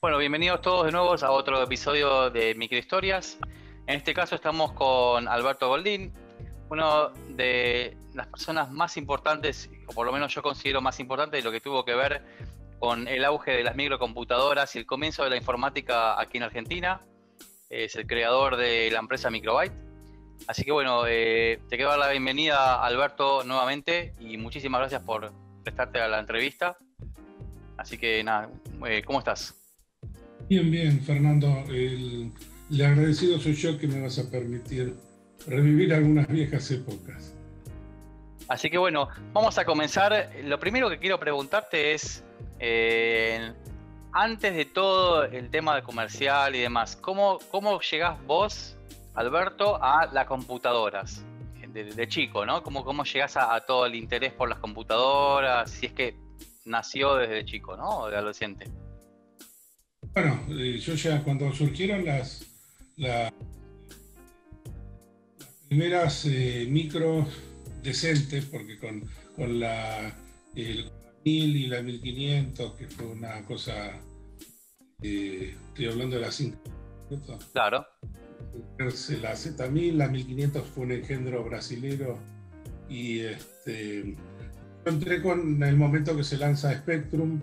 Bueno, bienvenidos todos de nuevo a otro episodio de Microhistorias. En este caso estamos con Alberto Goldín, uno de las personas más importantes, o por lo menos yo considero más importante, de lo que tuvo que ver con el auge de las microcomputadoras y el comienzo de la informática aquí en Argentina. Es el creador de la empresa Microbyte. Así que bueno, te quiero dar la bienvenida, Alberto, nuevamente, y muchísimas gracias por prestarte a la entrevista. Así que nada, ¿cómo estás? Bien, Fernando. El agradecido soy yo que me vas a permitir revivir algunas viejas épocas. Así que bueno, vamos a comenzar. Lo primero que quiero preguntarte es, antes de todo el tema de comercial y demás, ¿cómo llegás vos, Alberto, a las computadoras? De chico, ¿no? ¿Cómo llegás a todo el interés por las computadoras? Si es que nació desde chico, ¿no? O de adolescente. Bueno, yo ya cuando surgieron las primeras micros decentes, porque con la 1000 y la 1500, que fue una cosa, estoy hablando de la 5, ¿cierto? Claro. La Z1000, la 1500 fue un engendro brasilero y yo entré con el momento que se lanza Spectrum.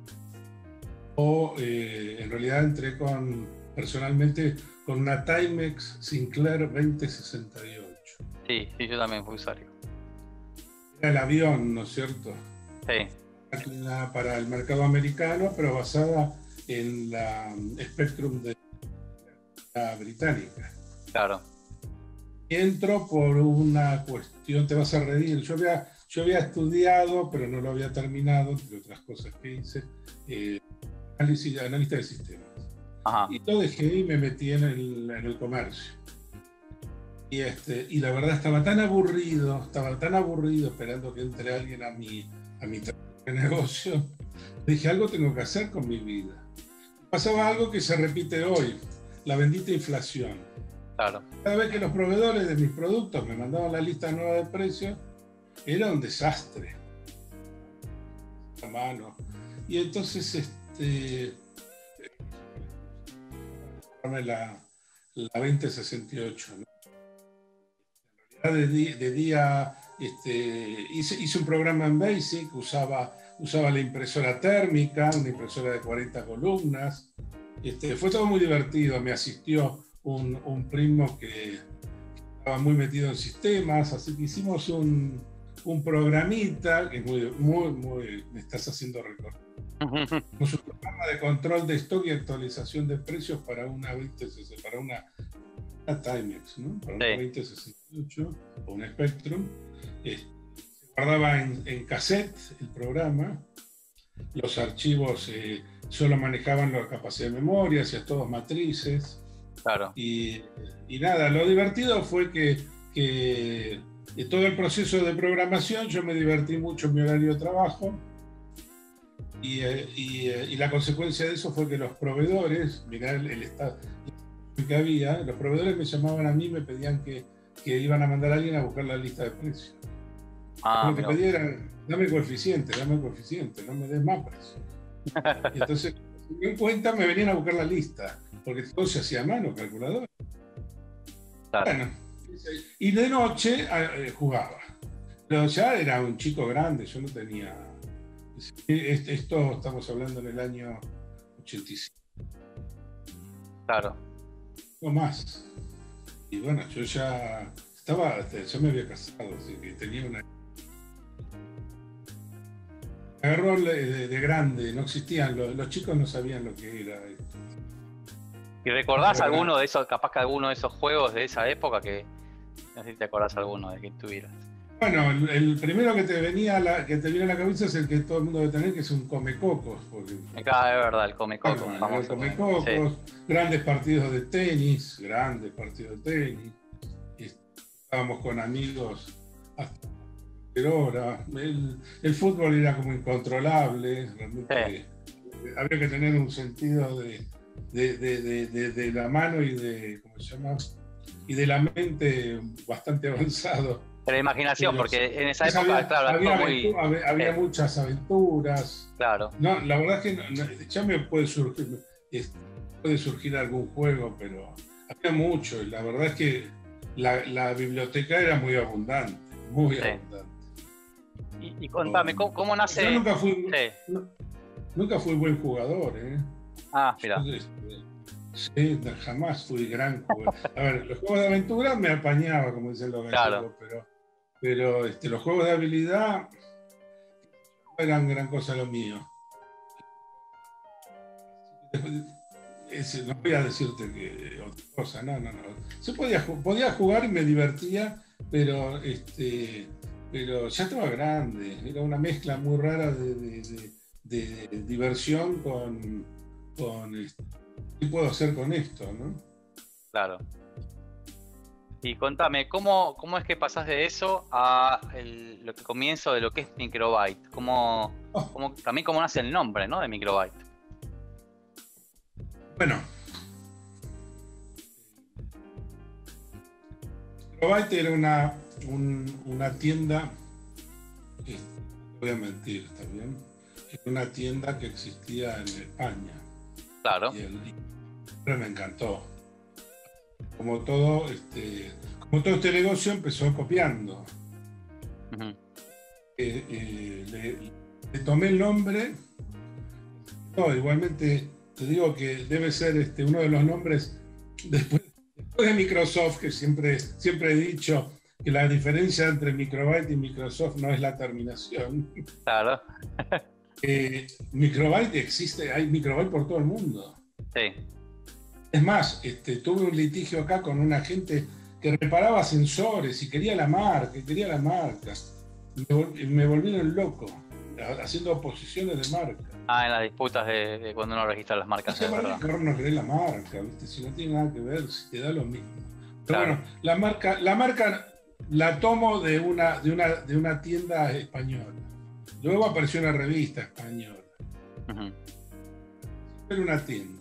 En realidad entré personalmente con una Timex Sinclair 2068. Sí, yo también fui usuario. Era el avión, ¿no es cierto? Sí. Para el mercado americano, pero basada en la Spectrum de la británica. Claro. Y entro por una cuestión, te vas a reír. Yo había estudiado, pero no lo había terminado, entre otras cosas que hice, analista de sistemas. Ajá. Y lo dejé y me metí en el comercio. Y la verdad estaba tan aburrido esperando que entre alguien a mi negocio. Dije, algo tengo que hacer con mi vida. Pasaba algo que se repite hoy, la bendita inflación. Claro. Cada vez que los proveedores de mis productos me mandaban la lista nueva de precios, era un desastre. A mano. Y entonces la 2068, ¿no? En realidad de día hice un programa en BASIC, usaba la impresora térmica, una impresora de 40 columnas. Fue todo muy divertido. Me asistió un primo que estaba muy metido en sistemas, así que hicimos un programita que es muy me estás haciendo recordar. Un programa de control de stock y actualización de precios para una Timex, ¿no? Para una 2068 o un Spectrum. Se guardaba en cassette el programa. Los archivos solo manejaban la capacidad de memoria, hacía todos matrices. Claro. Y nada, lo divertido fue que todo el proceso de programación yo me divertí mucho en mi horario de trabajo. Y la consecuencia de eso fue que los proveedores, mirá el estado que había, los proveedores me llamaban a mí, me pedían que iban a mandar a alguien a buscar la lista de precios. Lo que pedían era, dame coeficiente, no me des más precio. Y entonces, si me di cuenta, me venían a buscar la lista, porque todo se hacía a mano, calculador. Claro. Bueno, y de noche jugaba. Pero ya era un chico grande, yo no tenía... Esto estamos hablando en el año 85. Claro. No más. Y bueno, yo ya me había casado, así que tenía una... Me agarró de grande, no existían, los chicos no sabían lo que era esto. ¿Y recordás alguno de esos, capaz que alguno de esos juegos de esa época que no sé si te acordás alguno de que tuvieras? Bueno, el primero que te viene a la cabeza es el que todo el mundo debe tener, que es un Comecocos. Acá es verdad, el Comecocos. Bueno, el Comecocos, sí. Grandes partidos de tenis. Estábamos con amigos hasta hora. El fútbol era como incontrolable. Realmente había que tener un sentido de la mano y de, ¿cómo se llama? Y de la mente bastante avanzado. De la imaginación, porque en esa época, claro, había muchas aventuras. Claro. No, la verdad es que ya me puede surgir. este, puede surgir algún juego, pero había mucho. Y la verdad es que la biblioteca era muy abundante, muy Sí. abundante. Y contame, ¿cómo nace? Yo Sí. nunca fui buen jugador, ¿eh? Ah, mira. Sí, jamás fui gran jugador. A ver, los juegos de aventura me apañaba, como dicen los gallegos, Claro. pero los juegos de habilidad no eran gran cosa lo mío. No voy a decirte que otra cosa, no. Se podía jugar y me divertía, pero ya estaba grande. Era una mezcla muy rara de diversión con ¿qué puedo hacer con esto, no? Claro. Y contame, ¿cómo es que pasás de eso a lo que comienzo de lo que es Microbyte? También cómo nace el nombre, ¿no? De Microbyte. Bueno, Microbyte era una tienda, no voy a mentir, ¿está bien? Era una tienda que existía en España. Claro. Pero me encantó. Como todo este negocio empezó copiando. Uh-huh. Le tomé el nombre. No, igualmente te digo que debe ser uno de los nombres después de Microsoft, que siempre he dicho que la diferencia entre Microbyte y Microsoft no es la terminación. Claro. Microbyte existe, hay Microbyte por todo el mundo. Sí. Es más, tuve un litigio acá con una gente que reparaba sensores y quería la marca. Me volvieron loco, haciendo oposiciones de marca. Ah, en las disputas de cuando uno registra las marcas, es verdad. Mejor no querés la marca, ¿viste? Si no tiene nada que ver, si te da lo mismo. Pero Claro. bueno, la marca la tomo de una tienda española. Luego apareció una revista española. Uh-huh. Era una tienda.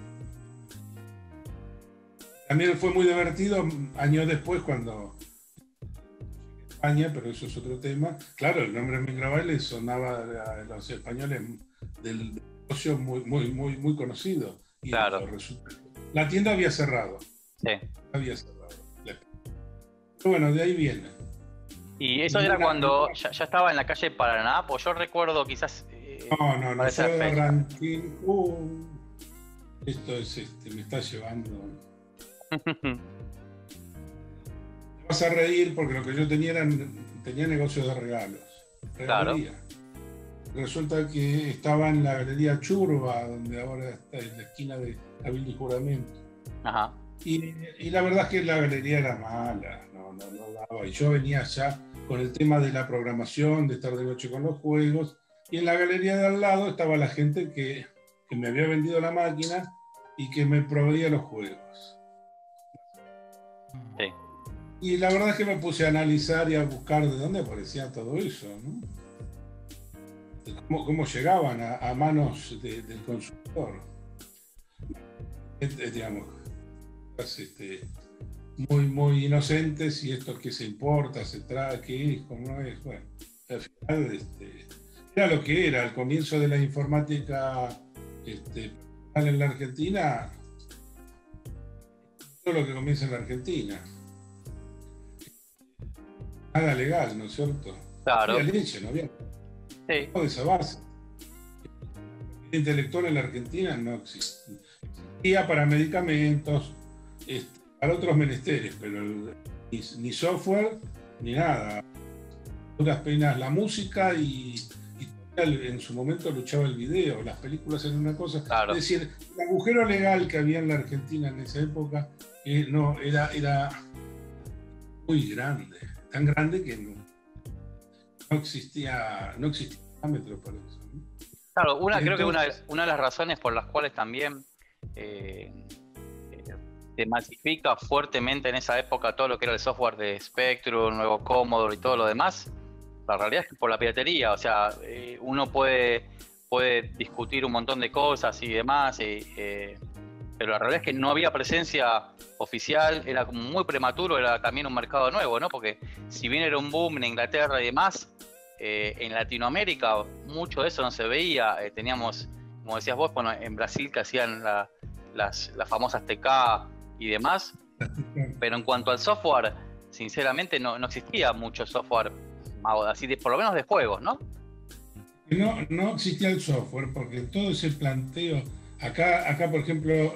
También fue muy divertido años después cuando España, pero eso es otro tema. Claro, el nombre Microbyte le sonaba a los españoles del negocio muy conocido. Y Claro. la tienda había cerrado. Sí. Pero bueno, de ahí viene. ¿Y eso era cuando ya estaba en la calle Paraná? Pues yo recuerdo quizás... No, yo arranqué... esto es me está llevando... Te vas a reír porque lo que yo tenía negocios de regalos. Claro. Resulta que estaba en la Galería Churba, donde ahora está en la esquina de Cabildo y Juramento. Ajá. Y la verdad es que la galería era mala, no daba. Y yo venía ya con el tema de la programación, de estar de noche con los juegos, y en la galería de al lado estaba la gente que me había vendido la máquina y que me proveía los juegos. Sí. Y la verdad es que me puse a analizar y a buscar de dónde aparecía todo eso, ¿no? Cómo llegaban a manos del consumidor. Digamos, muy inocentes, y esto que se importa, se trae, que es, como no es. Bueno, al final era lo que era. Al comienzo de la informática en la Argentina, todo lo que comienza en la Argentina. Nada legal, ¿no es cierto? Claro. No había leche, no había Sí. de esa base. El intelectual en la Argentina no existe. Existía para medicamentos, para otros menesteres, pero ni software ni nada. Duras penas la música y en su momento luchaba el video, las películas eran una cosa. Claro. Es decir, el agujero legal que había en la Argentina en esa época no era muy grande, tan grande que no existía parámetro para eso, ¿no? Claro, creo que una de las razones por las cuales también se masifica fuertemente en esa época todo lo que era el software de Spectrum, nuevo Commodore y todo lo demás, la realidad es que por la piratería. O sea, uno puede discutir un montón de cosas y demás, pero la realidad es que no había presencia oficial, era como muy prematuro, era también un mercado nuevo, ¿no? Porque si bien era un boom en Inglaterra y demás, en Latinoamérica mucho de eso no se veía. Teníamos como decías vos, bueno, en Brasil que hacían las famosas TK y demás, pero en cuanto al software, sinceramente no existía mucho software así, por lo menos de juegos, ¿no? No existía el software porque todo ese planteo, acá por ejemplo,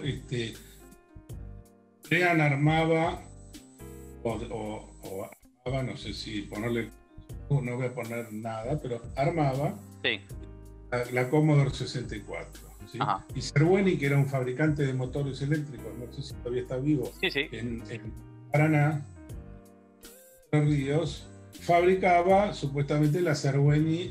Crean armaba o armaba, no sé si ponerle, no voy a poner nada, pero armaba Sí. la Commodore 64. ¿Sí? Y Cerweni, que era un fabricante de motores eléctricos, no sé si todavía está vivo, Sí, sí. en Paraná, Los Ríos, fabricaba supuestamente la Cerweni,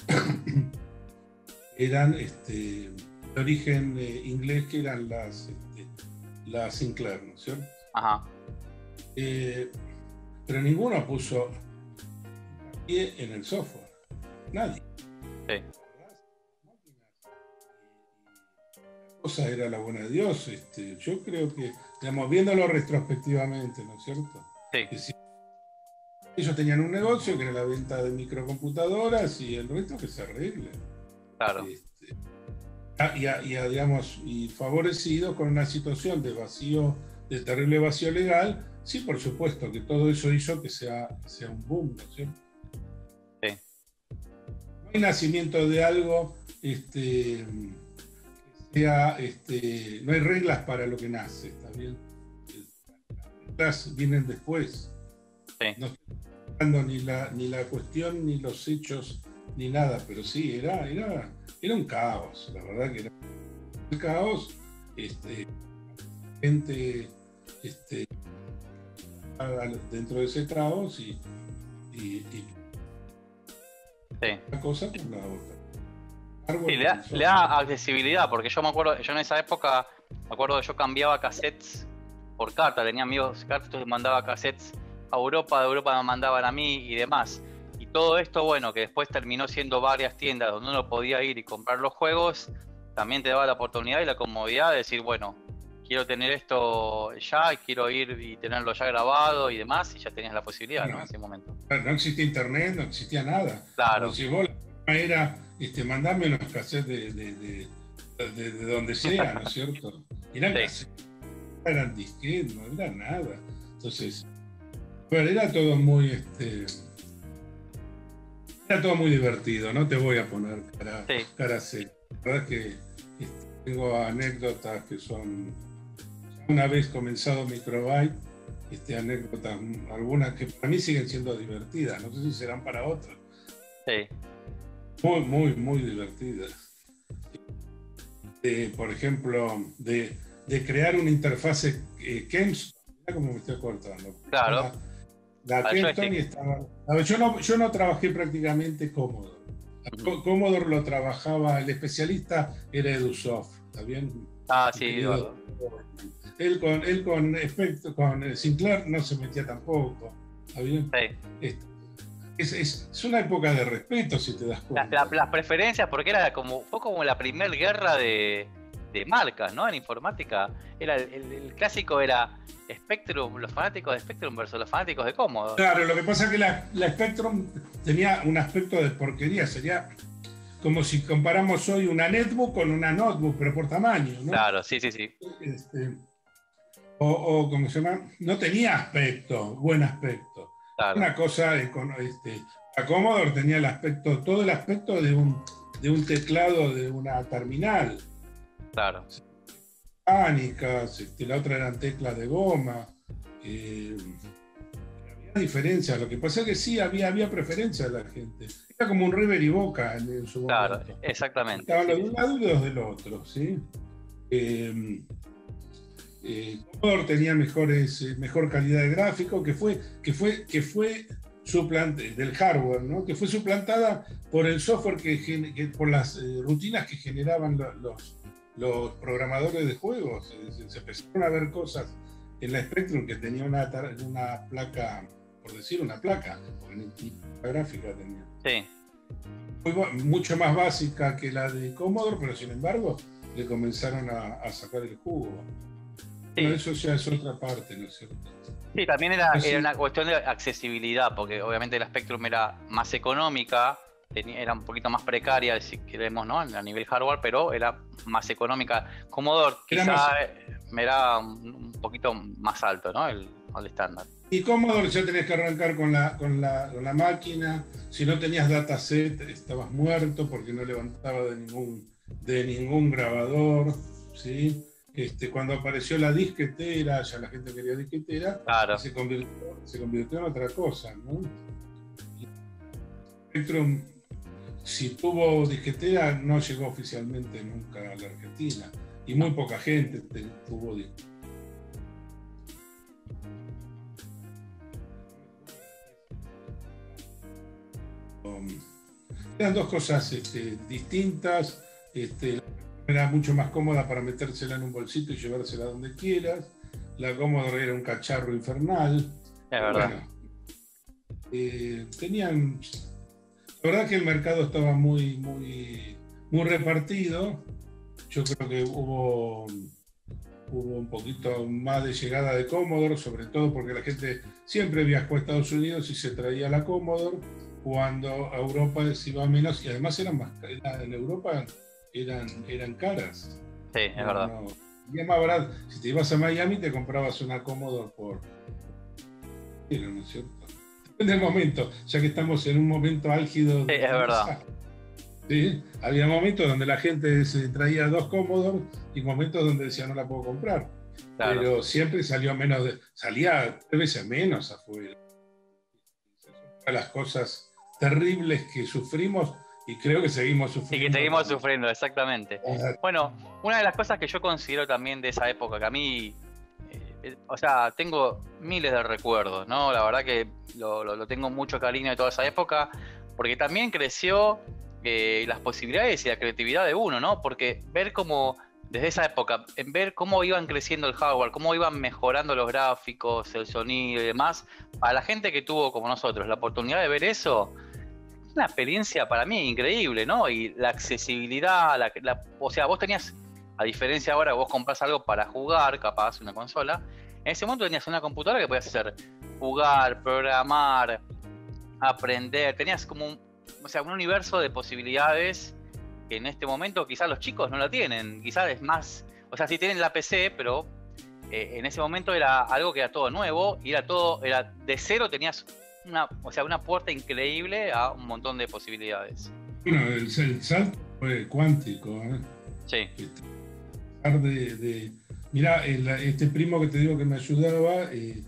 eran de origen inglés, que eran las Sinclair, ¿no es cierto? Ajá. Pero ninguno puso pie en el software, nadie. Sí. La cosa era la buena de Dios. Yo creo que, digamos, viéndolo retrospectivamente, ¿no es cierto? Sí. Que si ellos tenían un negocio que era la venta de microcomputadoras y el resto que se arregle. Claro. Digamos, y favorecidos con una situación de vacío, de terrible vacío legal, sí, por supuesto que todo eso hizo que sea un boom, ¿no es cierto? Sí. No hay nacimiento de algo que sea, no hay reglas para lo que nace, ¿está bien? Las reglas vienen después. Sí. No estoy hablando ni la cuestión, ni los hechos, ni nada, pero sí, era un caos, la verdad que era un caos. Gente dentro de ese caos y Sí. una cosa por la otra. Sí, le da accesibilidad, porque yo me acuerdo, yo en esa época, me acuerdo que yo cambiaba cassettes por carta, tenía amigos cartas y mandaba cassettes a Europa, de Europa me mandaban a mí y demás. Y todo esto, bueno, que después terminó siendo varias tiendas donde uno podía ir y comprar los juegos, también te daba la oportunidad y la comodidad de decir, bueno, quiero tener esto ya, quiero ir y tenerlo ya grabado y demás, y ya tenías la posibilidad, ¿no? En ese momento. No existía internet, no existía nada. Claro. Pero si vos la forma era, mandame unos cassettes de donde sea, ¿no es cierto? Eran cassettes, eran disquetes, no era nada. Entonces, bueno, era todo muy, era todo muy divertido, no te voy a poner cara seria. La verdad es que tengo anécdotas que son, una vez comenzado Microbyte, anécdotas, algunas que para mí siguen siendo divertidas, no sé si serán para otros. Sí. Muy, muy, muy divertidas. Por ejemplo, de crear una interfase Kempston, mira cómo me estoy cortando. Claro. La Kempston y estaba. A ver, yo no trabajé prácticamente Commodore. Commodore lo trabajaba, el especialista era EduSoft, ¿está bien? Ah, sí. Él con Sinclair no se metía tampoco, ¿está bien? Sí. Es una época de respeto, si te das cuenta. Las preferencias, porque fue como la primera guerra de marcas, ¿no? En informática. Era el clásico era Spectrum, los fanáticos de Spectrum versus los fanáticos de Commodore. Claro, lo que pasa es que la Spectrum tenía un aspecto de porquería, sería como si comparamos hoy una netbook con una notebook, pero por tamaño, ¿no? Claro, sí. O como se llama, no tenía aspecto, buen aspecto. Claro. Una cosa, la Commodore tenía todo el aspecto de un teclado de una terminal. Claro. Mecánicas, la otra eran teclas de goma. Había diferencias, lo que pasa es que sí había preferencia de la gente. Era como un River y Boca en su momento. Claro, exactamente. Estaban los de un lado y los del otro, ¿sí? Commodore tenía mejor calidad de gráfico, que fue del hardware, ¿no? Que fue suplantada por el software por las rutinas que generaban los programadores de juegos. Se empezaron a ver cosas en la Spectrum que tenía una placa, por decir una placa, la gráfica tenía. Sí. Mucho más básica que la de Commodore, pero sin embargo le comenzaron a sacar el jugo. Sí. Bueno, eso ya es otra parte, ¿no es cierto? Sí, también era una cuestión de accesibilidad, porque obviamente la Spectrum era más económica era un poquito más precaria, si queremos, ¿no? A nivel hardware, pero era más económica. Commodore quizá era un poquito más alto, ¿no? El estándar. Y Commodore ya tenés que arrancar con la máquina. Si no tenías dataset, estabas muerto porque no levantaba de ningún grabador, ¿sí? Cuando apareció la disquetera, ya la gente quería disquetera, claro. Y se convirtió en otra cosa, ¿no? Spectrum, si tuvo disquetera, no llegó oficialmente nunca a la Argentina. Y muy poca gente tuvo disquetera. Eran dos cosas distintas. Era mucho más cómoda para metérsela en un bolsito y llevársela donde quieras. La Commodore era un cacharro infernal. Es verdad. Bueno, tenían... La verdad que el mercado estaba muy repartido. Yo creo que hubo un poquito más de llegada de Commodore, sobre todo porque la gente siempre viajó a Estados Unidos y se traía la Commodore, cuando a Europa se iba menos, y además en Europa eran caras. Sí, es verdad. Y más barato. Si te ibas a Miami te comprabas una Commodore ¿no es cierto? Depende del momento, ya que estamos en un momento álgido. Sí, es verdad. ¿Sí? Había momentos donde la gente se traía 2 Commodore y momentos donde decía no la puedo comprar. Claro. Pero siempre salía 3 veces menos afuera. Las cosas terribles que sufrimos y creo que seguimos sufriendo. Y que seguimos sufriendo, exactamente. Bueno, una de las cosas que yo considero también de esa época, que a mí, o sea, tengo miles de recuerdos, ¿no? La verdad que lo tengo mucho cariño de toda esa época, porque también creció las posibilidades y la creatividad de uno, ¿no? Porque ver cómo, desde esa época, ver cómo iban creciendo el hardware, cómo iban mejorando los gráficos, el sonido y demás, para la gente que tuvo, como nosotros, la oportunidad de ver eso, es una experiencia para mí increíble, ¿no? Y la accesibilidad, o sea, vos tenías, a diferencia ahora, vos comprás algo para jugar, capaz, una consola, en ese momento tenías una computadora que podías hacer jugar, programar, aprender, tenías como un universo de posibilidades que en este momento quizás los chicos no la tienen, quizás es más, o sea, sí tienen la PC, pero en ese momento era algo que era todo nuevo y era de cero, tenías una puerta increíble a un montón de posibilidades. Bueno, el salto fue cuántico, ¿eh? Sí. Mirá, este primo que te digo que me ayudaba,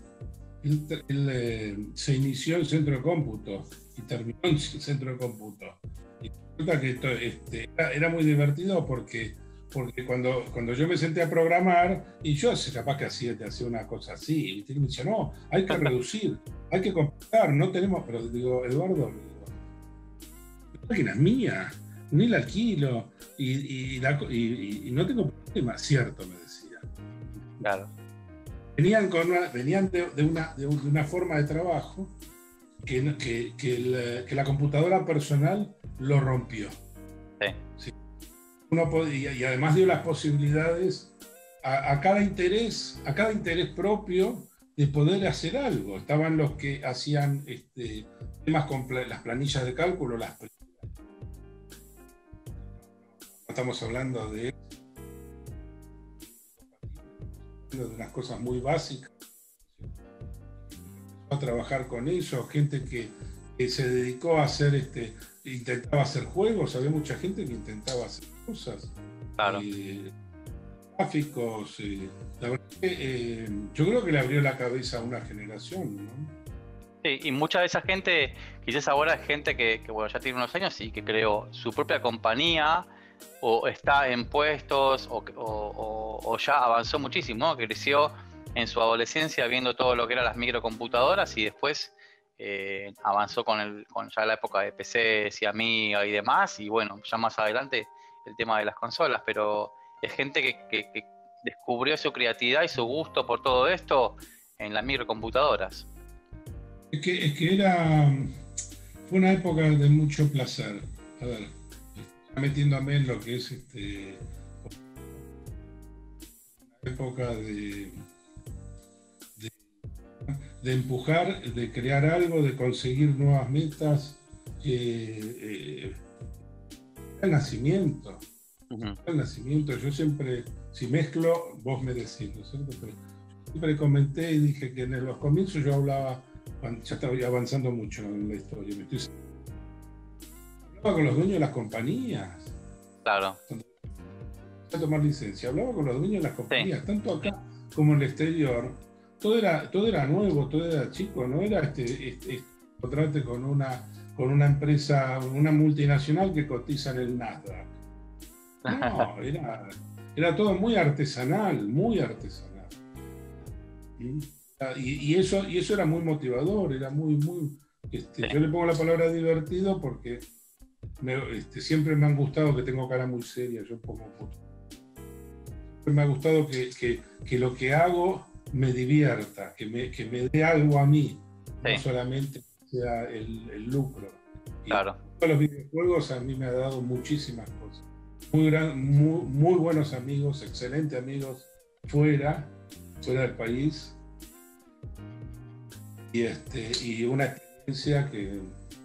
él se inició en centro de cómputo y terminó en centro de cómputo. Y resulta que era muy divertido porque cuando yo me senté a programar, y yo capaz que hacía una cosa así, y me decía, no, hay que reducir, hay que computar, no tenemos, pero digo, Eduardo, la máquina es mía, ni la alquilo, y no tengo problema, cierto, me decía. Claro. Venían de una forma de trabajo que la computadora personal lo rompió. Sí. Y además dio las posibilidades a cada interés propio de poder hacer algo. Estaban los que hacían temas con las planillas de cálculo, estamos hablando de unas cosas muy básicas. A trabajar con eso, gente que se dedicó a hacer intentaba hacer juegos, había mucha gente que intentaba hacer cosas. Claro. Gráficos. La verdad que, yo creo que le abrió la cabeza a una generación, ¿no? Sí, y mucha de esa gente, quizás ahora es gente que bueno, ya tiene unos años y que creó su propia compañía, o está en puestos, o ya avanzó muchísimo, ¿no? Creció en su adolescencia viendo todo lo que eran las microcomputadoras y después avanzó con ya la época de PCs y Amiga y demás, y bueno, ya más adelante el tema de las consolas, pero es gente que descubrió su creatividad y su gusto por todo esto en las microcomputadoras. Es que fue una época de mucho placer. A ver, metiéndome en lo que es una época de empujar, de crear algo, de conseguir nuevas metas. el nacimiento. Ujú. El nacimiento, yo siempre, si mezclo, vos me decís, ¿no es cierto? Pero siempre comenté y dije que en los comienzos yo hablaba, ya estaba avanzando mucho en la historia, hablaba con los dueños de las compañías, Claro. a tomar licencia, hablaba con los dueños de las compañías, Sí. tanto acá como en el exterior, todo era nuevo, todo era chico, no era encontrarte con una empresa, una multinacional que cotiza en el Nasdaq. No, era todo muy artesanal, muy artesanal. Y eso era muy motivador, era muy. Sí. Yo le pongo la palabra divertido porque siempre me han gustado, que tengo cara muy seria, yo pongo mucho. Siempre me ha gustado que lo que hago me divierta, que me dé algo a mí, Sí. no solamente sea el lucro. Claro. Y los videojuegos a mí me ha dado muchísimas cosas. Muy buenos amigos, excelentes amigos fuera del país. Y una experiencia que,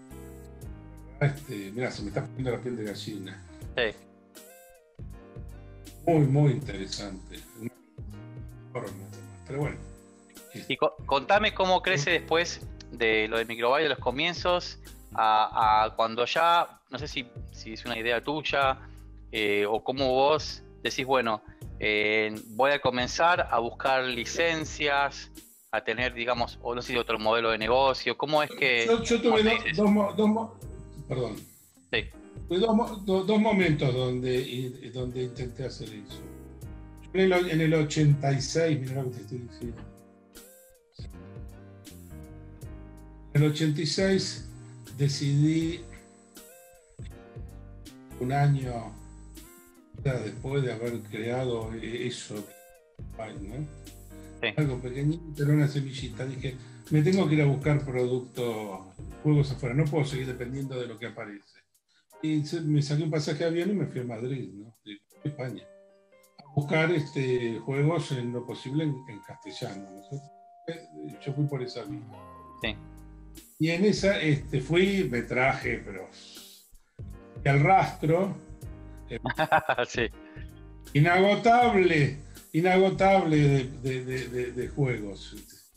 mira, se me está poniendo la piel de gallina. Sí. Muy interesante. Pero bueno. Y contame cómo crece después de lo de Microbyte, de los comienzos, a cuando ya, no sé si es una idea tuya, o cómo vos decís, bueno, voy a comenzar a buscar licencias, a tener, digamos, o no sé, otro modelo de negocio. ¿Cómo es que...? Yo tuve perdón. Sí. Tuve dos momentos donde intenté hacer eso. En el 86, mira lo que te estoy diciendo. En el 86 decidí, un año después de haber creado eso, ¿no? Sí. Algo pequeñito, era una semillita. Dije, me tengo que ir a buscar productos, juegos afuera, no puedo seguir dependiendo de lo que aparece. Y me saqué un pasaje de avión y me fui a Madrid, ¿no? De España, a buscar juegos en lo posible en castellano, ¿no? Yo fui por esa vía. Sí. Y en esa fui, me traje, pero y al rastro, Sí. inagotable de juegos.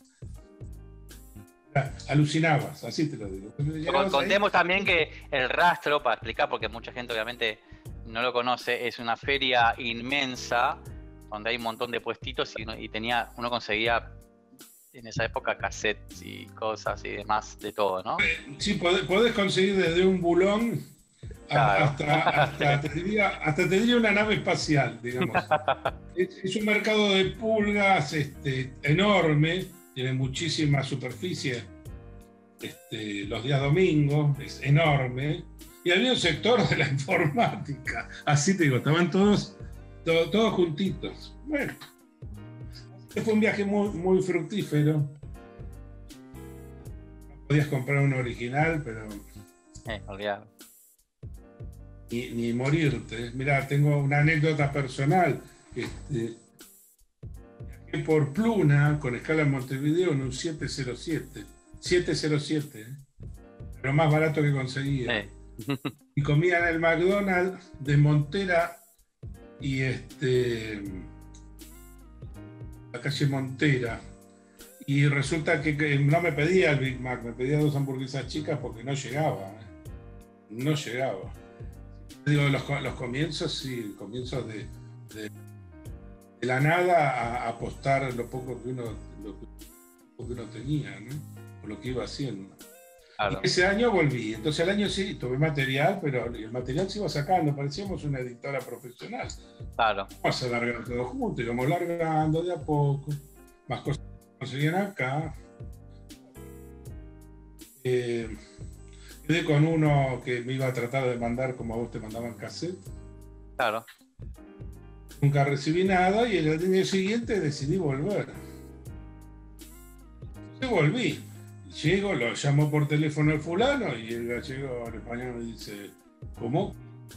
Alucinabas, así te lo digo. Contemos también que el rastro, para explicar, porque mucha gente obviamente no lo conoce, es una feria inmensa donde hay un montón de puestitos y uno conseguía en esa época cassettes y cosas y demás, de todo, ¿no? Sí, podés conseguir desde un bulón Claro. hasta te diría una nave espacial, digamos. Es un mercado de pulgas enorme, tiene muchísima superficie, los días domingos, es enorme. Y había un sector de la informática, así te digo, estaban todos juntitos. Bueno, fue un viaje muy fructífero. No podías comprar un original, pero Olvidado. ni morirte. Mirá, tengo una anécdota personal. Viajé por Pluna con escala en Montevideo en un 707, pero más barato que conseguía. Sí. Y comía en el McDonald's de Montera y la calle Montera. Y resulta que no me pedía el Big Mac, me pedía 2 hamburguesas chicas porque no llegaba. No llegaba. Digo, los comienzos, sí, comienzos de la nada a apostar lo poco que uno tenía, ¿no? O lo que iba haciendo. Claro. Y ese año volví. Entonces el año sí tuve material, pero el material se iba sacando, parecíamos una editora profesional. Claro. Vamos a largar todo junto, íbamos largando de a poco, más cosas que conseguían acá. Quedé con uno que me iba a tratar de mandar como a vos te mandaban cassette. Claro. Nunca recibí nada y el año siguiente decidí volver. Entonces volví. Llego, lo llamo por teléfono al fulano y el gallego, el español me dice, ¿cómo?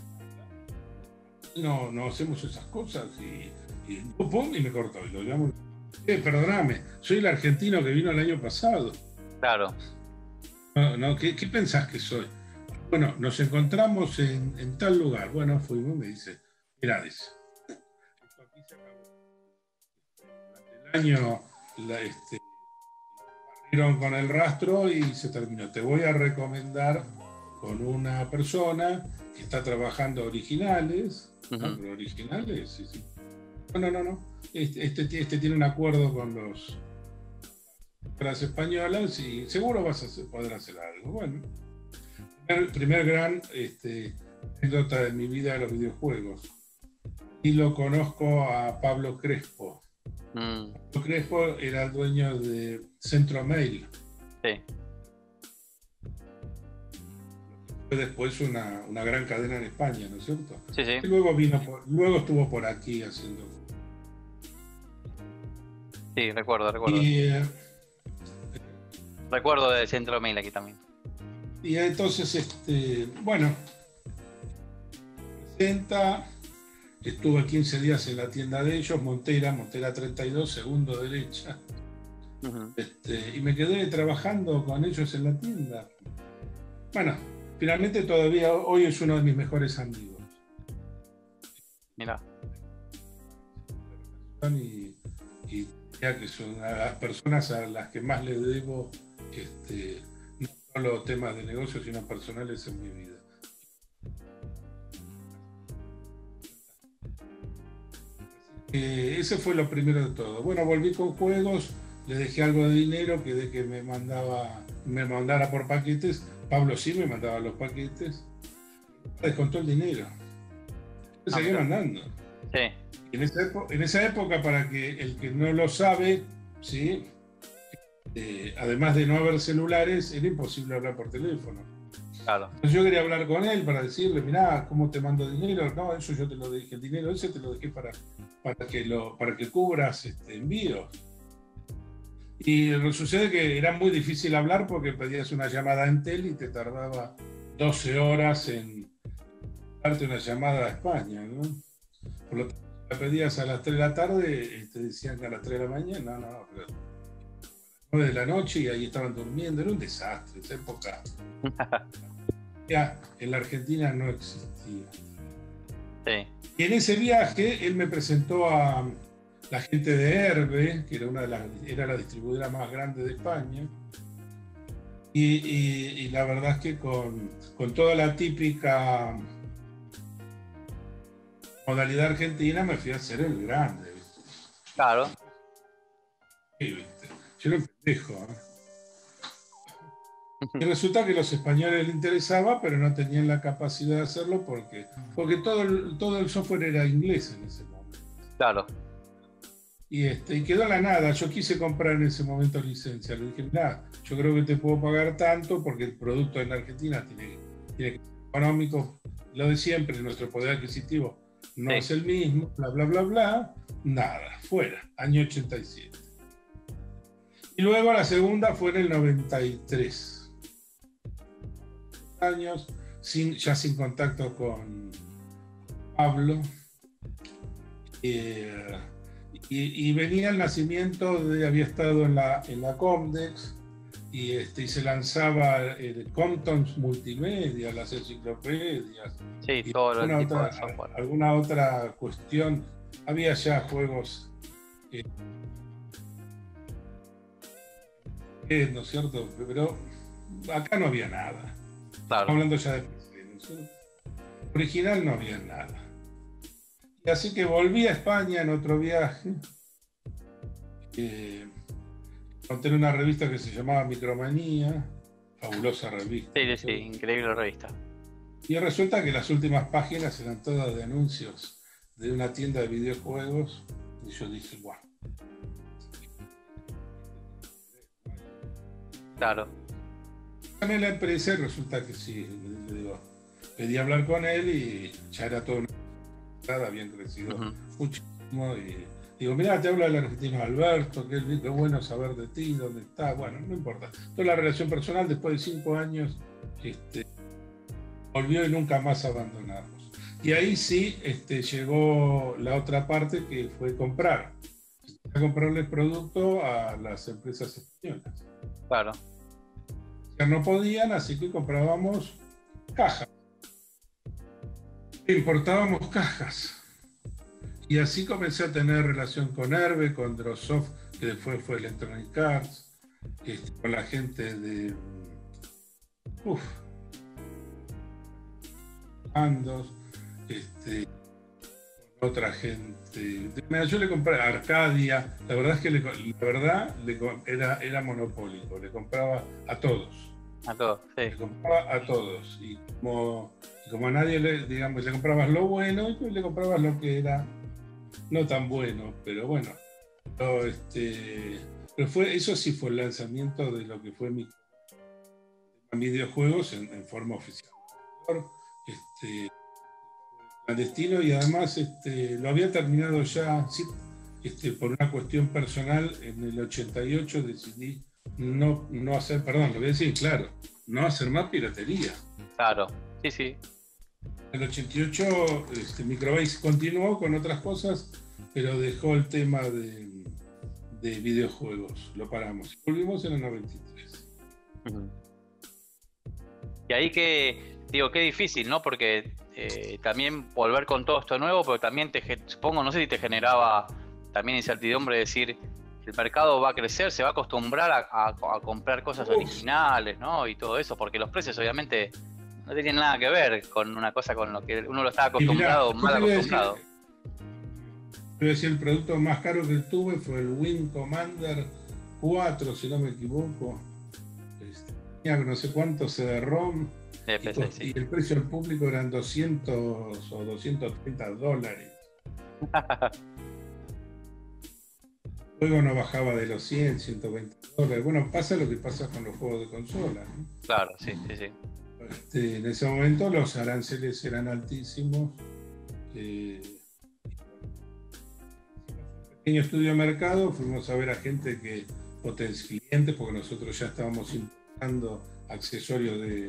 No hacemos esas cosas y pum, y me cortó. Y lo llamo, perdóname, soy el argentino que vino el año pasado. Claro. ¿Qué pensás que soy? Bueno, nos encontramos en tal lugar. Bueno, fuimos, me dice, mirá, dice, esto aquí se acabó. Durante el año barrieron con el rastro y se terminó. Te voy a recomendar con una persona que está trabajando originales. ¿No? Pero originales, sí, sí. No. Este tiene un acuerdo con las españolas y seguro vas a poder hacer algo. Bueno, primer gran anécdota de mi vida de los videojuegos. Y lo conozco a Pablo Crespo. Pablo Crespo era el dueño de Centro Mail. Sí. Fue después una gran cadena en España, ¿no es cierto? Sí, sí. Y luego estuvo por aquí haciendo. Sí, recuerdo. Y, recuerdo de Centro Mail aquí también. y entonces, bueno, presenta, estuve 15 días en la tienda de ellos, Montera 32, segundo derecha. Y me quedé trabajando con ellos en la tienda. Bueno, finalmente todavía hoy es uno de mis mejores amigos. Mira. Y ya que son las personas a las que más le debo no solo temas de negocio, sino personales en mi vida. Ese fue lo primero de todo. Bueno, volví con juegos, le dejé algo de dinero, quedé que me mandara por paquetes. Pablo sí me mandaba los paquetes. Descontó el dinero. Me seguía mandando. Sí. En esa época, para que el que no lo sabe, ¿sí? Además de no haber celulares, era imposible hablar por teléfono. Claro. Entonces yo quería hablar con él para decirle, mirá, ¿cómo te mando dinero? No, eso yo te lo dejé, el dinero ese te lo dejé para que cubras envíos. Y sucede que era muy difícil hablar porque pedías una llamada a Entel y te tardaba 12 horas en darte una llamada a España, ¿no? Por lo tanto, la pedías a las 3 de la tarde, te decían que a las 3 de la mañana, no, pero a las 9 de la noche y ahí estaban durmiendo, era un desastre, esa época. Ya, en la Argentina no existía. Sí. Y en ese viaje él me presentó a la gente de Herbe, que era la distribuidora más grande de España, y la verdad es que con toda la típica modalidad argentina me fui a hacer el grande, ¿viste? Claro. Sí, ¿viste? Yo era un pendejo, ¿eh? Y resulta que a los españoles les interesaba, pero no tenían la capacidad de hacerlo porque todo el software era inglés en ese momento. Claro. Y quedó a la nada. Yo quise comprar en ese momento licencia. Le dije, mira, yo creo que te puedo pagar tanto porque el producto en Argentina tiene que ser económico. Lo de siempre, nuestro poder adquisitivo no es el mismo, bla, bla, bla, bla. Nada, fuera, año 87. Y luego la segunda fue en el 93. Años, ya sin contacto con Pablo. Y venía el nacimiento había estado en la Comdex y se lanzaba el Comptons Multimedia, las enciclopedias. Sí, todo el tipo de software. Alguna otra cuestión. Había ya juegos, ¿no es cierto? Pero acá no había nada. Claro. Hablando ya de PC, ¿no es cierto? Original no había nada. Y así que volví a España en otro viaje. Encontré una revista que se llamaba Micromanía, fabulosa revista. Sí, increíble revista. Y resulta que las últimas páginas eran todas de anuncios de una tienda de videojuegos. Y yo dije, bueno. Claro. Llamé a la empresa y resulta que sí, le digo, pedí hablar con él y ya era todo una... habían crecido muchísimo y digo, mira, te habla del argentino Alberto, qué bueno saber de ti, dónde está, bueno, no importa. Toda la relación personal después de 5 años volvió y nunca más abandonamos. Y ahí sí llegó la otra parte que fue comprar. Comprarle producto a las empresas españolas. Claro. Ya no podían, así que comprábamos cajas. Importábamos cajas. Y así comencé a tener relación con Herbe, con Drosoft, que después fue Electronic Arts, con la gente de Andos, con otra gente. Mira, yo le compré a Arcadia, la verdad es que era monopólico, le compraba a todos. A todos, sí. Le compraba a todos. Y como a nadie le comprabas lo bueno, y pues le comprabas lo que era no tan bueno, pero bueno. Pero eso sí fue el lanzamiento de lo que fue mi videojuegos en forma oficial. Clandestino, y además lo había terminado ya, sí, por una cuestión personal. En el 88 decidí no hacer, perdón, lo voy a decir claro, no hacer más piratería. Claro, sí, sí. En el 88 Microbase continuó con otras cosas, pero dejó el tema de videojuegos, lo paramos. Volvimos en el 93. Y ahí que, digo, qué difícil, ¿no? Porque también volver con todo esto nuevo, pero también supongo, no sé si te generaba también incertidumbre de decir, el mercado va a crecer, se va a acostumbrar a comprar cosas originales, ¿no? Y todo eso, porque los precios obviamente no tenían nada que ver con una cosa con lo que uno lo estaba acostumbrado, mal acostumbrado. Pero decir, el producto más caro que tuve fue el Wing Commander 4, si no me equivoco. Tenía no sé cuántos CD-ROM. Y el precio al público eran 200 o 230 dólares. Luego no bajaba de los 100, 120 dólares. Bueno, pasa lo que pasa con los juegos de consola, ¿no? Claro, sí, sí, sí. En ese momento los aranceles eran altísimos. Pequeño estudio de mercado, fuimos a ver a gente clientes, porque nosotros ya estábamos importando accesorios de...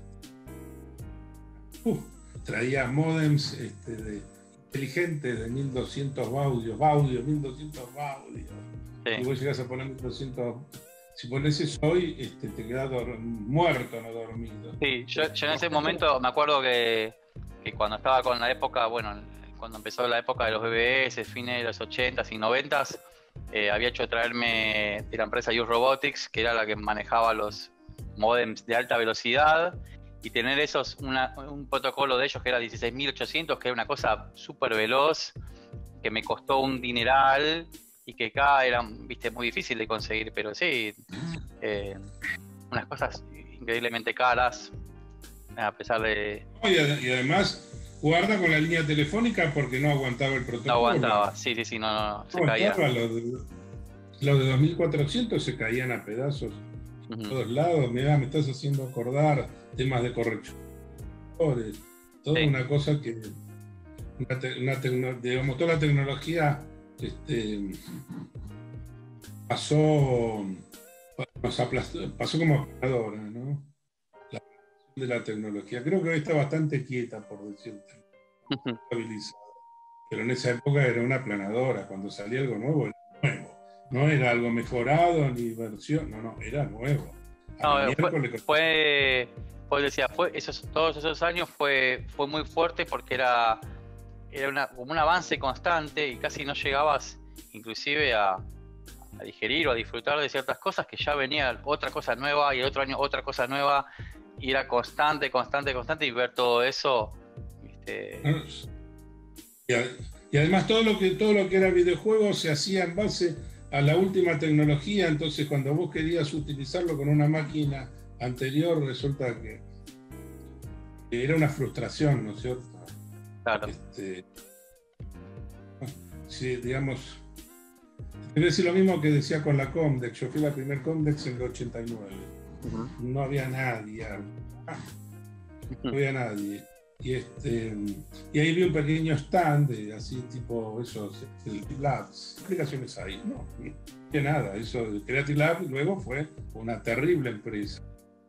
traía modems inteligentes de 1200 baudios, 1200 baudios. Sí. Y vos llegás a poner 1200... Si pones eso hoy, te quedás muerto, no dormido. Sí, yo en ese momento me acuerdo que cuando estaba con la época, bueno, cuando empezó la época de los BBS, fines de los 80s y 90s, había hecho traerme de la empresa Use Robotics, que era la que manejaba los modems de alta velocidad, y tener un protocolo de ellos que era 16800, que era una cosa súper veloz, que me costó un dineral, y que acá era, viste, muy difícil de conseguir, pero sí, unas cosas increíblemente caras, a pesar de... Y además, guarda con la línea telefónica porque no aguantaba el protocolo. No aguantaba, sí, no se caía. Los de 2400 se caían a pedazos por todos lados. Mirá, me estás haciendo acordar temas de corrección. Toda una cosa que... digamos, toda la tecnología pasó como aplanadora, ¿no? La de la tecnología. Creo que hoy está bastante quieta, por decirte. Estabilizada. Pero en esa época era una aplanadora. Cuando salía algo nuevo, era nuevo. No era algo mejorado ni versión, no, era nuevo. Todos esos años fue muy fuerte porque era como un avance constante y casi no llegabas inclusive a digerir o a disfrutar de ciertas cosas, que ya venía otra cosa nueva y el otro año otra cosa nueva, y era constante, y ver todo eso, y además todo lo que era videojuego se hacía en base a la última tecnología. Entonces cuando vos querías utilizarlo con una máquina anterior, resulta que era una frustración, ¿no es cierto? Claro. Sí, digamos, te voy a decir lo mismo que decía con la Comdex. Yo fui a la primer Comdex en el 89. No había nadie. No había nadie. Y ahí vi un pequeño stand, así tipo esos Labs. ¿Aplicaciones ahí? No había nada. Eso de Creative Lab luego fue una terrible empresa.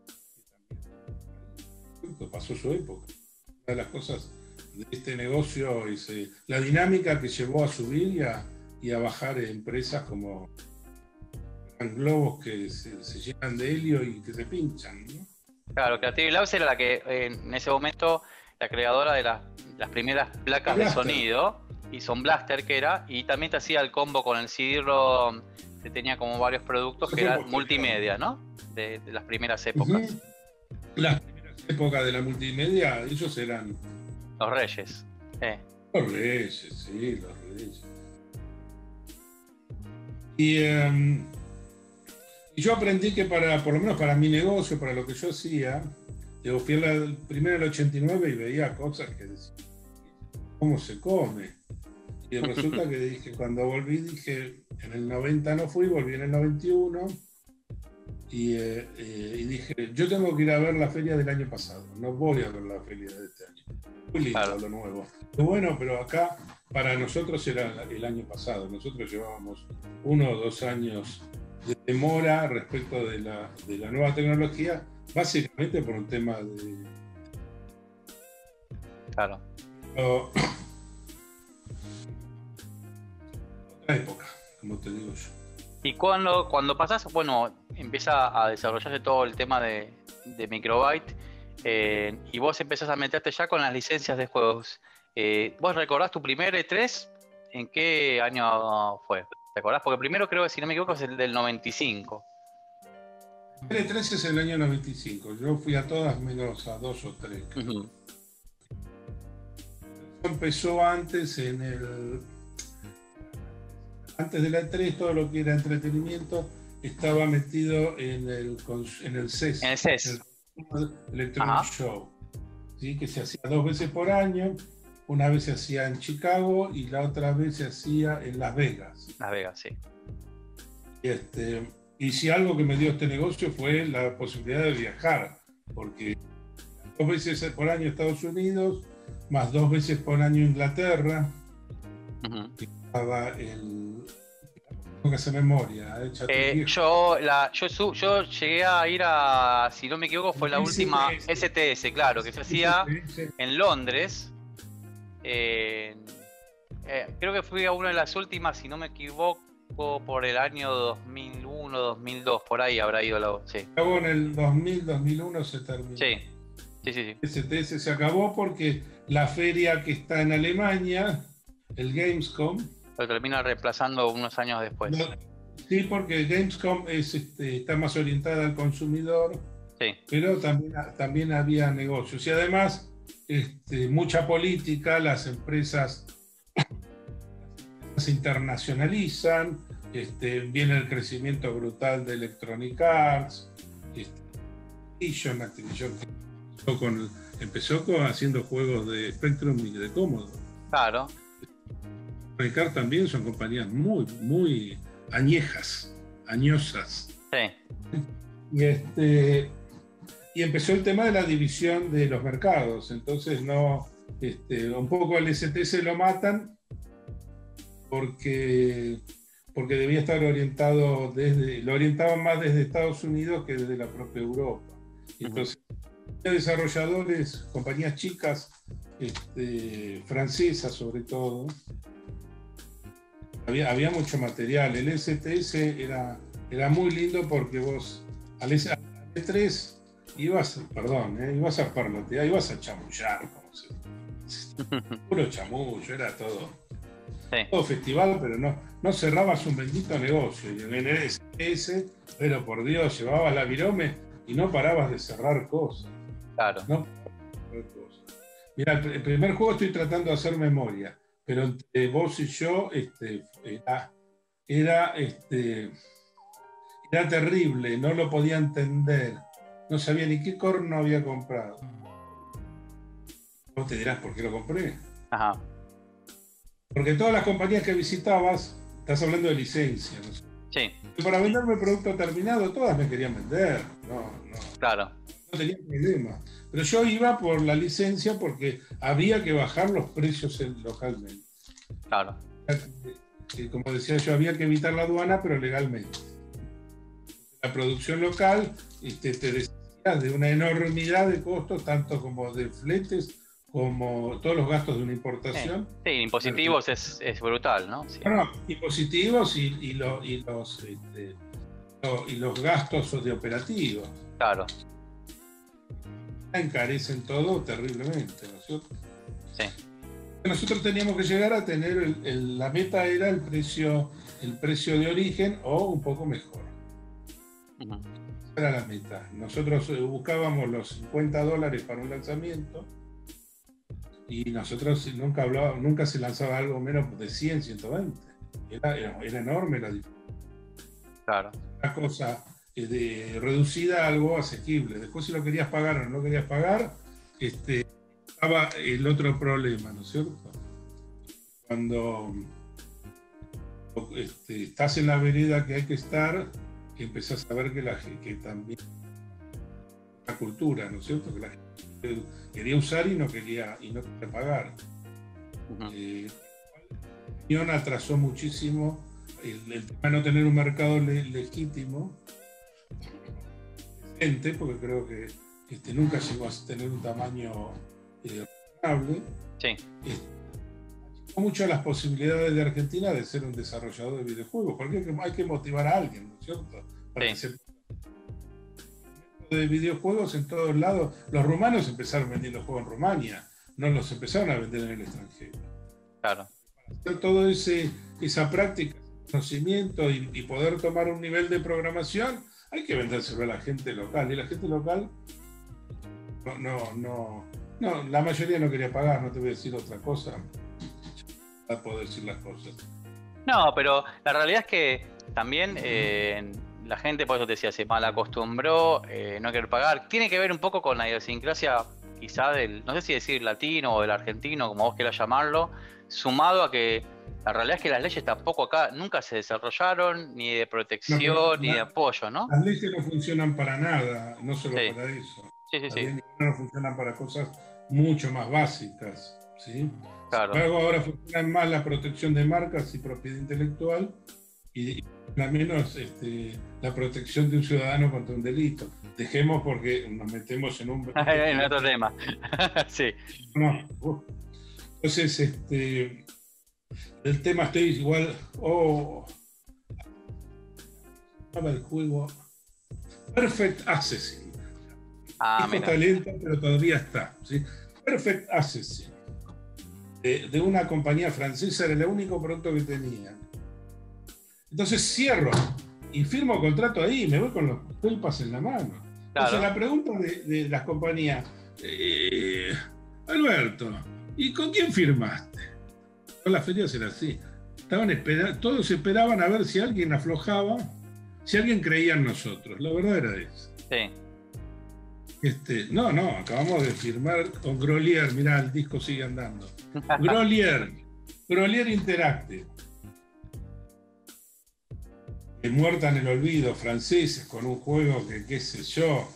Pasó su época. Una de las cosas de este negocio es la dinámica que llevó a subir y a bajar empresas como globos que se llenan de helio y que se pinchan, ¿no? Claro, Creative Labs era la que en ese momento la creadora de las primeras placas de sonido, y Son Blaster que era, y también te hacía el combo con el CD-ROM, que tenía como varios productos que eran multimedia, ¿no? De las primeras épocas. Las primeras épocas de la multimedia, ellos eran... Los reyes. Los reyes, sí, los reyes. Y yo aprendí que por lo menos para mi negocio, para lo que yo hacía, yo fui primero en el 89 y veía cosas que decía, ¿cómo se come? Y resulta que dije, cuando volví, dije, en el 90 no fui, volví en el 91 y dije, yo tengo que ir a ver la feria del año pasado, no voy a ver la feria de este año. Muy lindo, claro. Lo nuevo. Bueno, pero acá para nosotros era el año pasado, nosotros llevábamos 1 o 2 años de demora respecto de la nueva tecnología, básicamente por un tema de... Claro. Otra época, como te digo yo. Y cuando pasás, bueno, empieza a desarrollarse todo el tema de Microbyte, y vos empezás a meterte ya con las licencias de juegos. ¿Vos recordás tu primer E3? ¿En qué año fue? ¿Te acordás? Porque primero creo que, si no me equivoco, es el del 95. El E3 es el año 95. Yo fui a todas menos a 2 o 3. Empezó antes, antes de la E3, todo lo que era entretenimiento estaba metido en el CES. En el CES. El Electronic Show. ¿Sí? Que se hacía 2 veces por año. Una vez se hacía en Chicago y la otra vez se hacía en Las Vegas. Las Vegas, sí. Y si algo que me dio este negocio fue la posibilidad de viajar, porque 2 veces por año Estados Unidos, más 2 veces por año Inglaterra. Estaba tengo que hacer memoria. Yo llegué a ir a, si no me equivoco, fue la última STS, claro, que se hacía en Londres. Creo que fui a una de las últimas, si no me equivoco, por el año 2001, 2002, por ahí habrá ido la... Sí. Luego en el 2000, 2001 se terminó. Sí. STS se acabó porque la feria que está en Alemania, el Gamescom... Lo termina reemplazando unos años después. Sí, porque Gamescom está más orientada al consumidor, sí. Pero también había negocios. Y además... mucha política, las empresas se internacionalizan, viene el crecimiento brutal de Electronic Arts, Activision empezó haciendo juegos de Spectrum y de Commodore. Claro. Electronic Arts también son compañías muy, muy añosas. Sí. Y empezó el tema de la división de los mercados. Entonces un poco el STS lo matan porque debía estar orientado lo orientaban más desde Estados Unidos que desde la propia Europa. Entonces, desarrolladores, compañías chicas, francesas sobre todo, había mucho material. El STS era muy lindo porque vos al E3 ibas a parlotear, ibas a chamullar, puro chamullo, era todo. Sí. Todo festival, pero no cerrabas un bendito negocio. Y en el SS, pero por Dios, llevabas la virome y no parabas de cerrar cosas. Claro. Mira, el primer juego estoy tratando de hacer memoria, pero entre vos y yo era terrible, no lo podía entender. No sabía ni qué corno había comprado. Vos te dirás por qué lo compré. Ajá. Porque todas las compañías que visitabas, estás hablando de licencia, ¿no? Sí. Y para venderme el producto terminado, todas me querían vender. No. Claro. No tenía problema. Pero yo iba por la licencia porque había que bajar los precios localmente. Claro. Como decía yo, había que evitar la aduana, pero legalmente. La producción local te decía de una enormidad de costos, tanto como de fletes, como todos los gastos de una importación. Sí, impositivos es brutal, ¿no? Sí. No, impositivos y los gastos de operativos. Claro. encarecen todo terriblemente, ¿no es cierto? Sí. Nosotros teníamos que llegar a tener, la meta era el precio de origen o un poco mejor. Uh-huh. Esa era la meta. Nosotros buscábamos los $50 para un lanzamiento y nosotros nunca se lanzaba algo menos de 100, 120. Era enorme la diferencia. Claro. Una cosa de reducida a algo asequible. Después, si lo querías pagar o no lo querías pagar, estaba el otro problema, ¿no es cierto? Cuando estás en la vereda que hay que estar, empezás a ver que también la cultura, ¿no es cierto? Que la gente quería usar y no quería pagar. Uh-huh. La Unión atrasó muchísimo el tema de no tener un mercado legítimo, porque creo que nunca llegó a tener un tamaño razonable. Sí. Mucho las posibilidades de Argentina de ser un desarrollador de videojuegos, porque hay que motivar a alguien, ¿no es cierto? Para Sí. de videojuegos en todos lados. Los rumanos empezaron vendiendo juegos en Rumania, no los empezaron a vender en el extranjero. Claro. Para hacer todo esa práctica, conocimiento y poder tomar un nivel de programación, hay que vendérselo a la gente local. Y la gente local no, la mayoría no quería pagar, no te voy a decir otra cosa. Para poder decir las cosas. No, pero la realidad es que también la gente, por eso te decía, se mal acostumbró, no querer pagar. Tiene que ver un poco con la idiosincrasia, quizá del, no sé si decir latino o del argentino, como vos quieras llamarlo, sumado a que la realidad es que las leyes tampoco acá nunca se desarrollaron, ni de protección, ni de apoyo, ¿no? Las leyes no funcionan para nada, no solo Sí. para eso. Sí. No funcionan para cosas mucho más básicas, ¿sí? Claro. Luego ahora funcionan más la protección de marcas y propiedad intelectual y la menos la protección de un ciudadano contra un delito. Dejemos porque nos metemos en un... en otro tema. Sí. No. Entonces, el tema estoy igual... el juego Perfect Assassin. Está lento, pero todavía está, ¿sí? Perfect Assassin. De una compañía francesa, era el único producto que tenía. Entonces cierro y firmo contrato ahí, me voy con los pelpas en la mano. Claro. Entonces la pregunta de las compañías, Alberto, ¿y con quién firmaste? Con las ferias era así. Todos esperaban a ver si alguien aflojaba, si alguien creía en nosotros. La verdad era eso. Sí. No, acabamos de firmar con Grolier, mirá, el disco sigue andando. Grolier Interactive. Muerta en el olvido, franceses, con un juego que qué sé yo.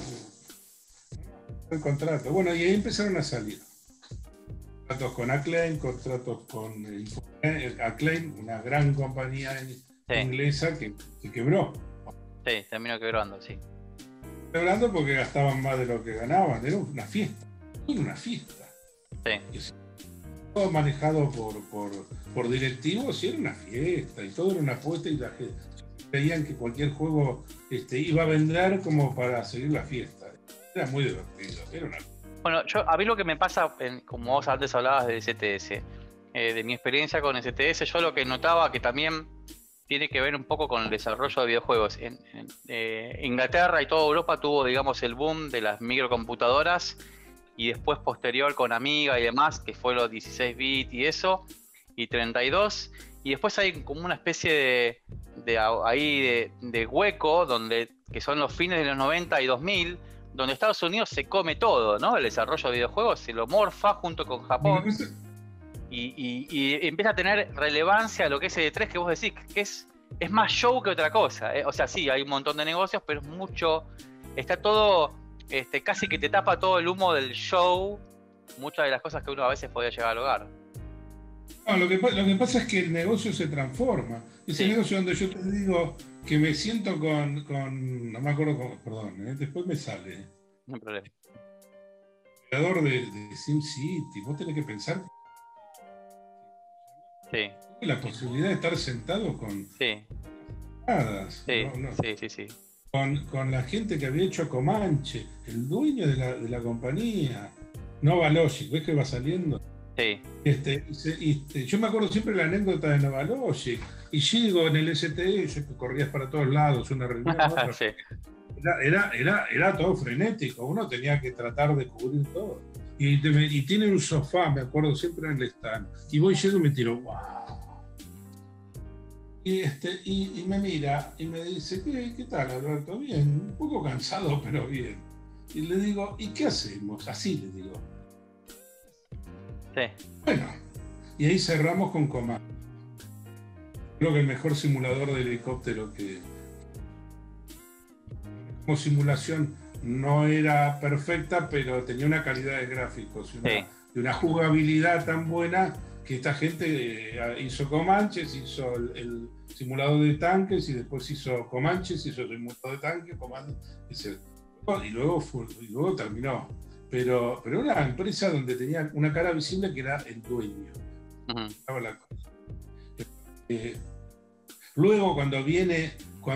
El contrato. Bueno, y ahí empezaron a salir. Contratos con Acclaim, contratos con Acclaim, una gran compañía inglesa que quebró. Sí, terminó quebrando, sí. Quebrando porque gastaban más de lo que ganaban, era una fiesta. Era una fiesta. Sí. Todo manejado por directivos y era una fiesta y todo era una apuesta y la gente creían que cualquier juego iba a vender como para seguir la fiesta. Era muy divertido. Bueno, a mí lo que me pasa, como vos antes hablabas de STS, de mi experiencia con STS, yo lo que notaba que también tiene que ver un poco con el desarrollo de videojuegos. En Inglaterra y toda Europa tuvo, digamos, el boom de las microcomputadoras y después posterior con Amiga y demás, que fue los 16 bits y eso, y 32, y después hay como una especie de hueco, que son los fines de los 90 y 2000, donde Estados Unidos se come todo, ¿no? El desarrollo de videojuegos se lo morfa junto con Japón, y empieza a tener relevancia a lo que es el E3, que vos decís, que es más show que otra cosa, ¿eh? O sea, sí, hay un montón de negocios, pero es mucho, está todo... casi que te tapa todo el humo del show, muchas de las cosas que uno a veces podía llegar a lograr. No, lo que pasa es que el negocio se transforma. Ese negocio donde yo te digo que me siento con no me acuerdo, perdón, después me sale. No hay problema. El creador de SimCity, vos tenés que pensar la posibilidad de estar sentado con sí. hadas. Sí, no. sí. con la gente que había hecho Comanche, el dueño de la compañía, Nova Logic, ¿ves que va saliendo? Sí. Yo me acuerdo siempre la anécdota de Nova Logic, y llego en el STE, corrías para todos lados, una reunión, otra. Sí. Era todo frenético, uno tenía que tratar de cubrir todo. Y tiene un sofá, me acuerdo siempre en el stand. Y voy llego y me tiro, wow. Y me mira y me dice, ¿qué tal, Alberto? Bien, un poco cansado, pero bien. Y le digo, ¿y qué hacemos? Así le digo. Sí. Bueno, y ahí cerramos con Comando. Creo que el mejor simulador de helicóptero que como simulación no era perfecta, pero tenía una calidad de gráficos y una jugabilidad tan buena que esta gente hizo Comanches, hizo el simulador de tanques y después hizo Comanches, hizo el simulador de tanques, y luego terminó. Pero era una empresa donde tenía una cara visible que era el dueño. Uh-huh. La cosa. Luego cuando viene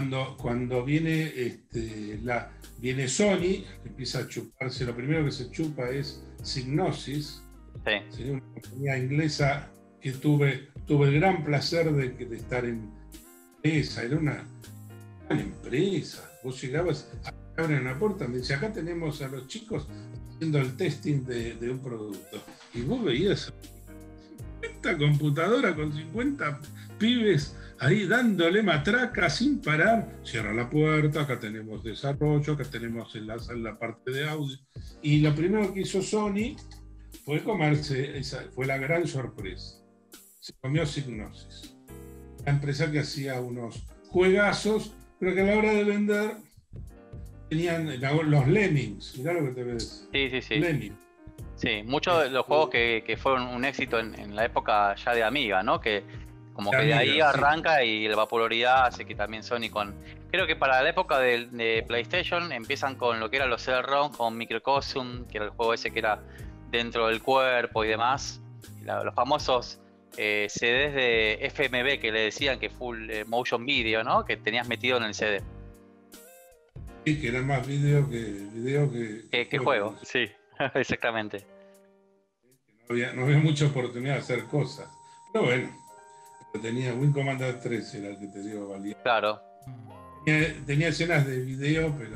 viene Sony, empieza a chuparse, lo primero que se chupa es Psygnosis, sí. Sería una compañía inglesa que tuve el gran placer de estar en esa, era una gran empresa. Vos llegabas, abren la puerta, me dice, acá tenemos a los chicos haciendo el testing de un producto. Y vos veías esta computadora con 50 pibes ahí dándole matraca sin parar. Cierra la puerta, acá tenemos desarrollo, acá tenemos la parte de audio. Y lo primero que hizo Sony fue comerse, fue la gran sorpresa. Se comió Psygnosis. La empresa que hacía unos juegazos, pero que a la hora de vender tenían los Lemmings. Mirá lo que te ves. Sí. Lemmings. Sí, muchos de los juegos que fueron un éxito en la época ya de Amiga, ¿no? Que como que de ahí arranca, sí. Y la popularidad hace que también Sony creo que para la época de PlayStation empiezan con lo que eran los CD-ROM, con Microcosm, que era el juego ese que era dentro del cuerpo y demás. Los famosos CDs de FMV que le decían que full motion video, ¿no? Que tenías metido en el CD. Sí, que era más video que juego, sí, exactamente. No había mucha oportunidad de hacer cosas. Pero bueno, tenía Wing Commander 3, era el que te digo, valía. Claro. Tenía escenas de video, pero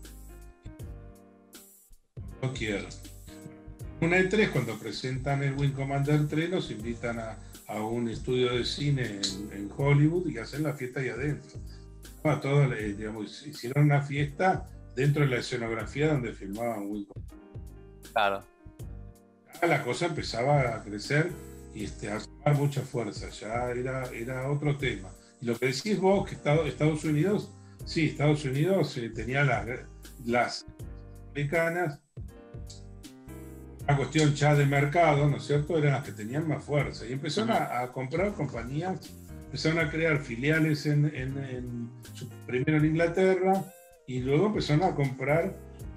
no quiero. Una E3, cuando presentan el Wing Commander 3, nos invitan a un estudio de cine en Hollywood y hacen la fiesta ahí adentro. Hicieron una fiesta dentro de la escenografía donde filmaban Wing Commander. Claro. La cosa empezaba a crecer y a tomar mucha fuerza, ya era otro tema. Y lo que decís vos, que Estados Unidos tenía las americanas, una cuestión ya de mercado, ¿no es cierto? Eran las que tenían más fuerza. Y empezaron a comprar compañías, empezaron a crear filiales primero en Inglaterra, y luego empezaron a comprar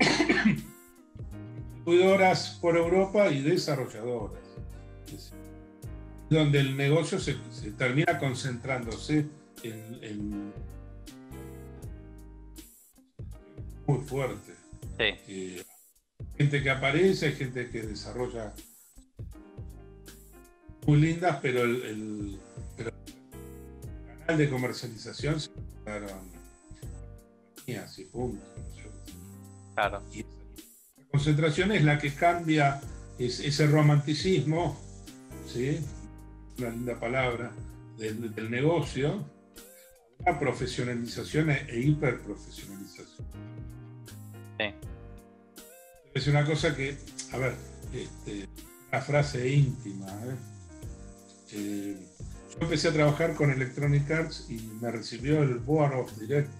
distribuidoras por Europa y desarrolladoras, donde el negocio se termina concentrándose en muy fuerte. Sí. Gente que aparece, hay gente que desarrolla muy lindas, pero el canal de comercialización se quedaron así, punto. Claro. Y la concentración es la que cambia ese romanticismo, ¿sí? Una linda palabra, del negocio, a profesionalización e hiperprofesionalización. Sí. Es una cosa que, a ver, una frase íntima. Yo empecé a trabajar con Electronic Arts y me recibió el Board of Directors.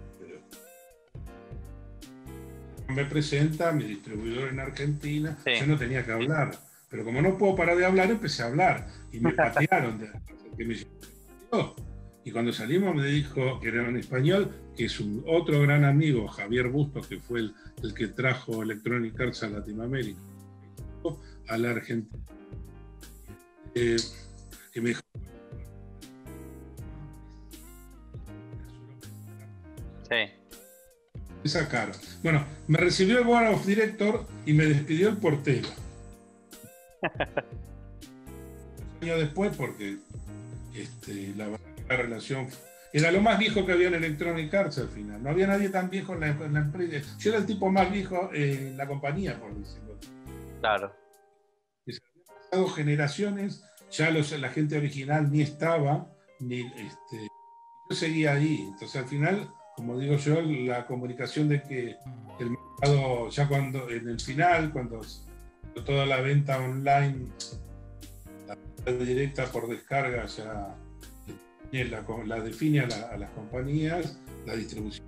Me presenta mi distribuidor en Argentina, sí. Yo no tenía que hablar, pero como no puedo parar de hablar, empecé a hablar y me patearon que me llevó. Y cuando salimos me dijo, que era en español, que es otro gran amigo, Javier Bustos, que fue el que trajo Electronic Arts a Latinoamérica, a la Argentina. Y me dijo, sí. Me sacaron. Bueno, me recibió el Board of Director y me despidió el portero. Años después, porque la verdad que la relación era lo más viejo que había en Electronic Arts al final. No había nadie tan viejo en la empresa. Yo era el tipo más viejo en la compañía, por decirlo. Claro. Se habían pasado generaciones, ya la gente original ni estaba, ni yo seguía ahí. Entonces al final, como digo yo, la comunicación de que el mercado, ya cuando en el final, cuando toda la venta online, la venta directa por descarga ya la define a las compañías, la distribución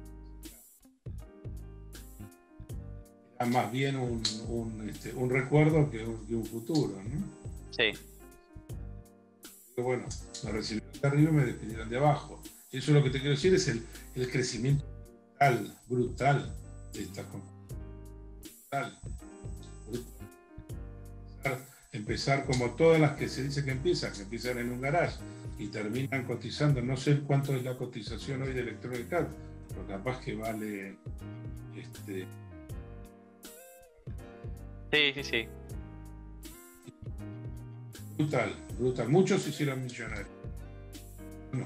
era más bien un recuerdo que un futuro, ¿no? Sí. Pero bueno, me recibieron de arriba y me despidieron de abajo. Eso es lo que te quiero decir, es el crecimiento brutal de estas compañías. Empezar como todas las que se dice que empiezan en un garage y terminan cotizando, no sé cuánto es la cotización hoy de Electronic Arts, pero capaz que vale Sí. Brutal. Muchos se hicieron millonarios. No.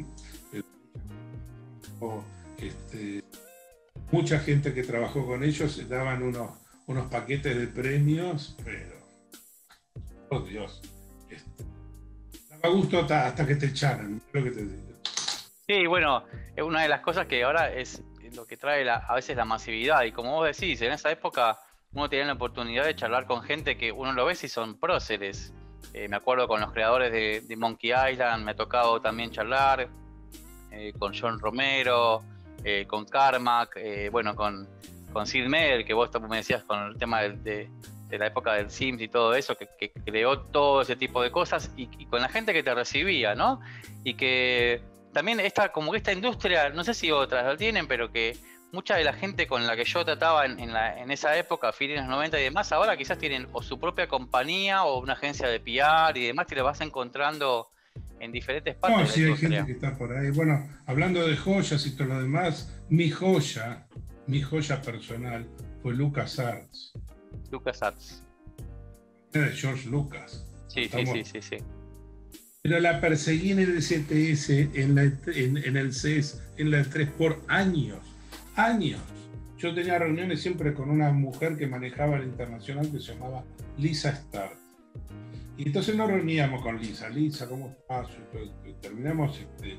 Mucha gente que trabajó con ellos daban unos paquetes de premios, pero oh Dios, daba gusto hasta que te echaran, es lo que te digo. Sí, bueno, es una de las cosas que ahora es lo que trae a veces la masividad, y como vos decís, en esa época uno tenía la oportunidad de charlar con gente que uno lo ve si son próceres. Me acuerdo con los creadores de Monkey Island, me ha tocado también charlar con John Romero, con Carmack, bueno, con Sid Meier, que vos me decías con el tema de la época del Sims y todo eso, que creó todo ese tipo de cosas, y con la gente que te recibía, ¿no? Y que también como que esta industria, no sé si otras lo tienen, pero que mucha de la gente con la que yo trataba en esa época, fines de los 90 y demás, ahora quizás tienen o su propia compañía o una agencia de PR y demás, que te vas encontrando en diferentes partes de la industria. Sí, hay gente que está por ahí. Bueno, hablando de joyas y todo lo demás, mi joya personal fue LucasArts. LucasArts. De George Lucas. Sí. Pero la perseguí en el STS, en el CES, en la E3 por años. Yo tenía reuniones siempre con una mujer que manejaba el internacional que se llamaba Lisa Stark. Y entonces nos reuníamos con Lisa, ¿cómo estás? Y terminamos.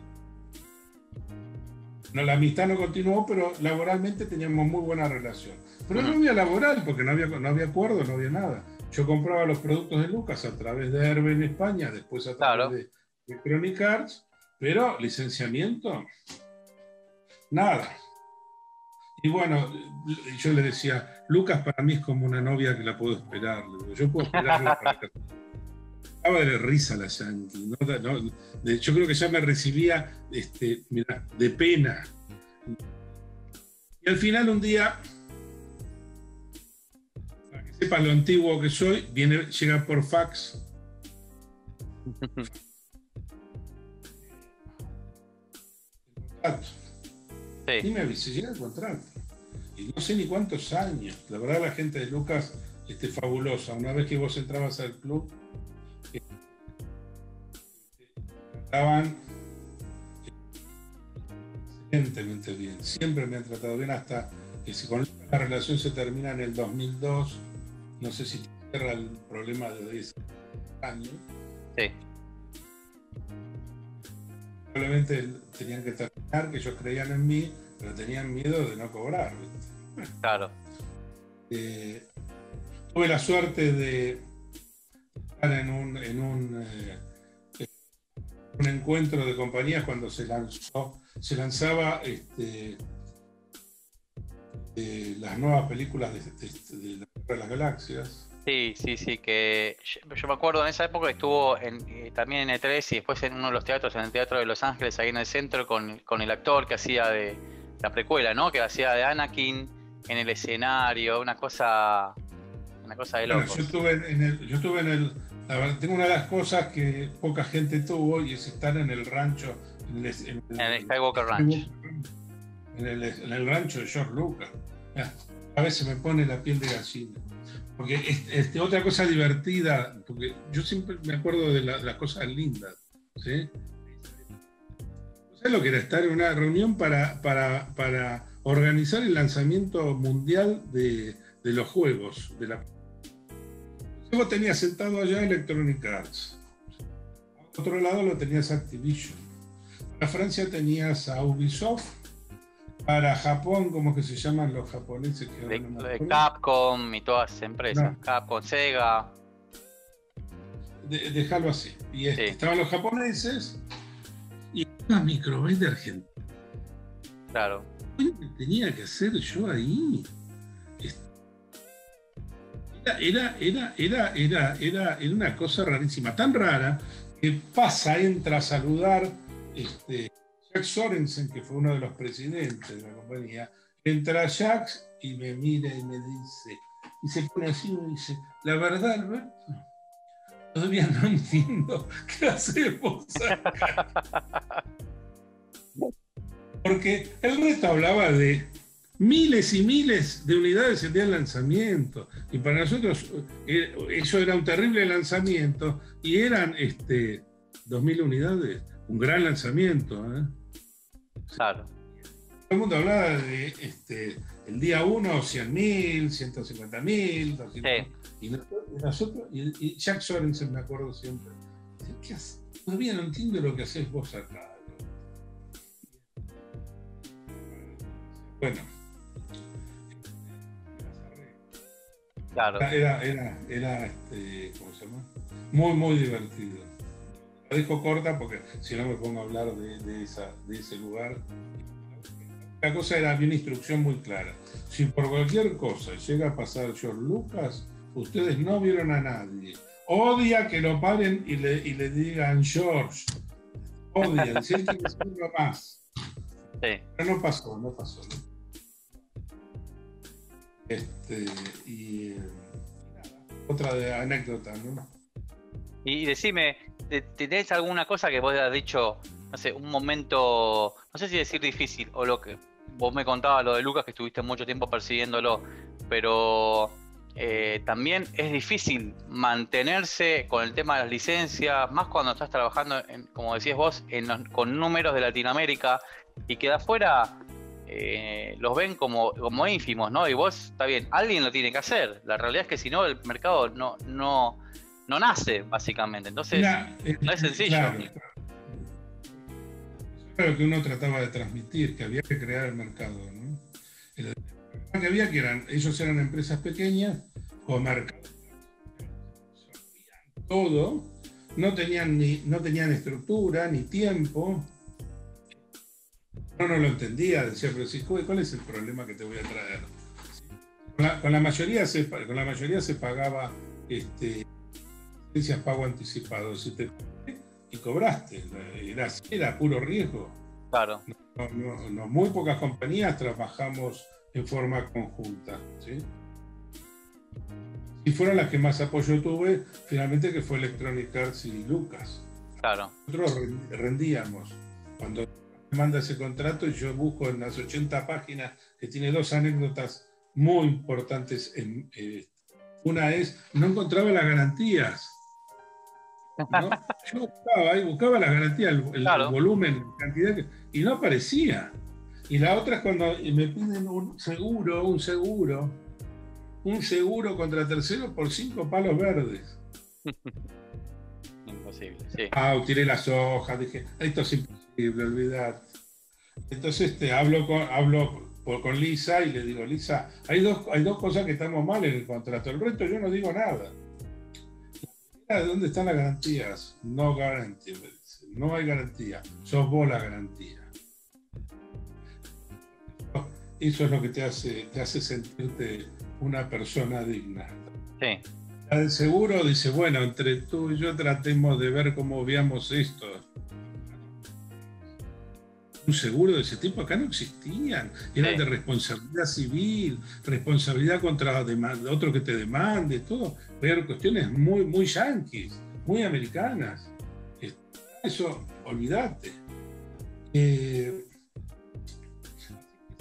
No, la amistad no continuó, pero laboralmente teníamos muy buena relación. Pero no había laboral, porque no había acuerdo, no había nada. Yo compraba los productos de Lucas a través de Herbe en España, después a través de Electronic Arts, pero licenciamiento, nada. Y bueno, yo le decía, Lucas para mí es como una novia que la puedo esperar. Yo puedo esperarla para que... Estaba de risa la Yankee. Yo creo que ya me recibía de pena. Y al final un día, para que sepan lo antiguo que soy, llega por fax. Y me avisé, llega el contrato. Y no sé ni cuántos años. La verdad, la gente de Lucas fabulosa. Una vez que vos entrabas al club, estaban excelentemente bien. Siempre me han tratado bien, hasta que con la relación se termina en el 2002. No sé si cierra el problema de 10 años. Sí. Probablemente tenían que terminar, que ellos creían en mí, pero tenían miedo de no cobrar. Bueno, claro. Tuve la suerte de estar en un encuentro de compañías cuando se lanzaba las nuevas películas de la Guerra de las Galaxias. Sí, que yo me acuerdo en esa época estuvo también en E3 y después en uno de los teatros, en el Teatro de Los Ángeles, ahí en el centro, con el actor que hacía de la precuela, ¿no? Que hacía de Anakin en el escenario, una cosa de loco. Bueno, yo estuve en el... La verdad, tengo una de las cosas que poca gente tuvo, y es estar en el rancho, en el Skywalker Ranch. en el rancho de George Lucas. A veces me pone la piel de gallina. Porque otra cosa divertida, porque yo siempre me acuerdo de las cosas lindas, ¿sí? ¿Sabes lo que era estar en una reunión para organizar el lanzamiento mundial de los juegos? Luego tenía sentado allá Electronic Arts. A otro lado lo tenías Activision. Para Francia tenías a Ubisoft. Para Japón, ¿cómo que se llaman los japoneses? De Capcom y todas esas empresas. No. Capcom, Sega. Déjalo así. Y sí. Estaban los japoneses y una Microbase de Argentina. Claro. ¿Qué tenía que hacer yo ahí? Era una cosa rarísima, tan rara que entra a saludar Jack Sorensen, que fue uno de los presidentes de la compañía. Entra Jack y me mira y me dice, y se pone así y me dice, la verdad, Alberto, todavía no entiendo qué hacemos acá. Porque el resto hablaba de miles y miles de unidades el día del lanzamiento. Y para nosotros eso era un terrible lanzamiento. Y eran 2.000 unidades. Un gran lanzamiento. Claro. Todo el mundo hablaba de el día 1, 100.000, 150.000, 200.000. Sí. Y Jack Sorensen, me acuerdo siempre. ¿Qué haces? Todavía no entiendo lo que haces vos acá. Bueno. Claro. Era ¿cómo se llama? Muy, muy divertido. La dejo corta porque si no me pongo a hablar de ese lugar. La cosa había una instrucción muy clara. Si por cualquier cosa llega a pasar George Lucas, ustedes no vieron a nadie. Odia que lo paren y le digan George. Odia, si él quiere decirlo más. Sí. Pero no pasó. ¿No? Otra de anécdota, ¿no? Y decime, ¿tenés alguna cosa que vos hayas dicho, no sé, un momento, no sé si decir difícil, o lo que vos me contabas, lo de Lucas, que estuviste mucho tiempo persiguiéndolo, pero también es difícil mantenerse con el tema de las licencias, más cuando estás trabajando, como decías vos, con números de Latinoamérica, y que de afuera los ven como ínfimos, ¿no? Y vos, está bien, alguien lo tiene que hacer. La realidad es que si no, el mercado no nace, básicamente. Entonces, no es sencillo. Claro que uno trataba de transmitir, que había que crear el mercado, ¿no? El que había ellos eran empresas pequeñas, con mercado, todo, no tenían estructura, ni tiempo. No lo entendía, decía, pero si, ¿cuál es el problema que te voy a traer? Con la mayoría se pagaba licencias pago anticipado, y cobraste, era puro riesgo. Claro. No, muy pocas compañías trabajamos en forma conjunta, ¿sí? Y fueron las que más apoyo tuve, finalmente, que fue Electronic Arts y Lucas. Claro. Nosotros rendíamos. Cuando manda ese contrato, y yo busco en las 80 páginas, que tiene dos anécdotas muy importantes. Una es, no encontraba las garantías. ¿No? Yo buscaba las garantías, el volumen, la cantidad, y no aparecía. Y la otra es cuando me piden un seguro contra terceros por 5 palos verdes. Imposible, sí. Tiré las hojas, dije, esto es imposible, olvidate. Entonces hablo con Lisa y le digo, Lisa, hay dos cosas que estamos mal en el contrato, el resto yo no digo nada. ¿De dónde están las garantías? No garantía, me dice. No hay garantía, sos vos la garantía. Eso es lo que te hace sentirte una persona digna. Sí. La del seguro dice, bueno, entre tú y yo tratemos de ver cómo veamos esto. Un seguro de ese tipo acá no existían, eran de responsabilidad civil, responsabilidad contra otro que te demande, todo, eran cuestiones muy, muy yanquis, muy americanas. Eso, olvídate.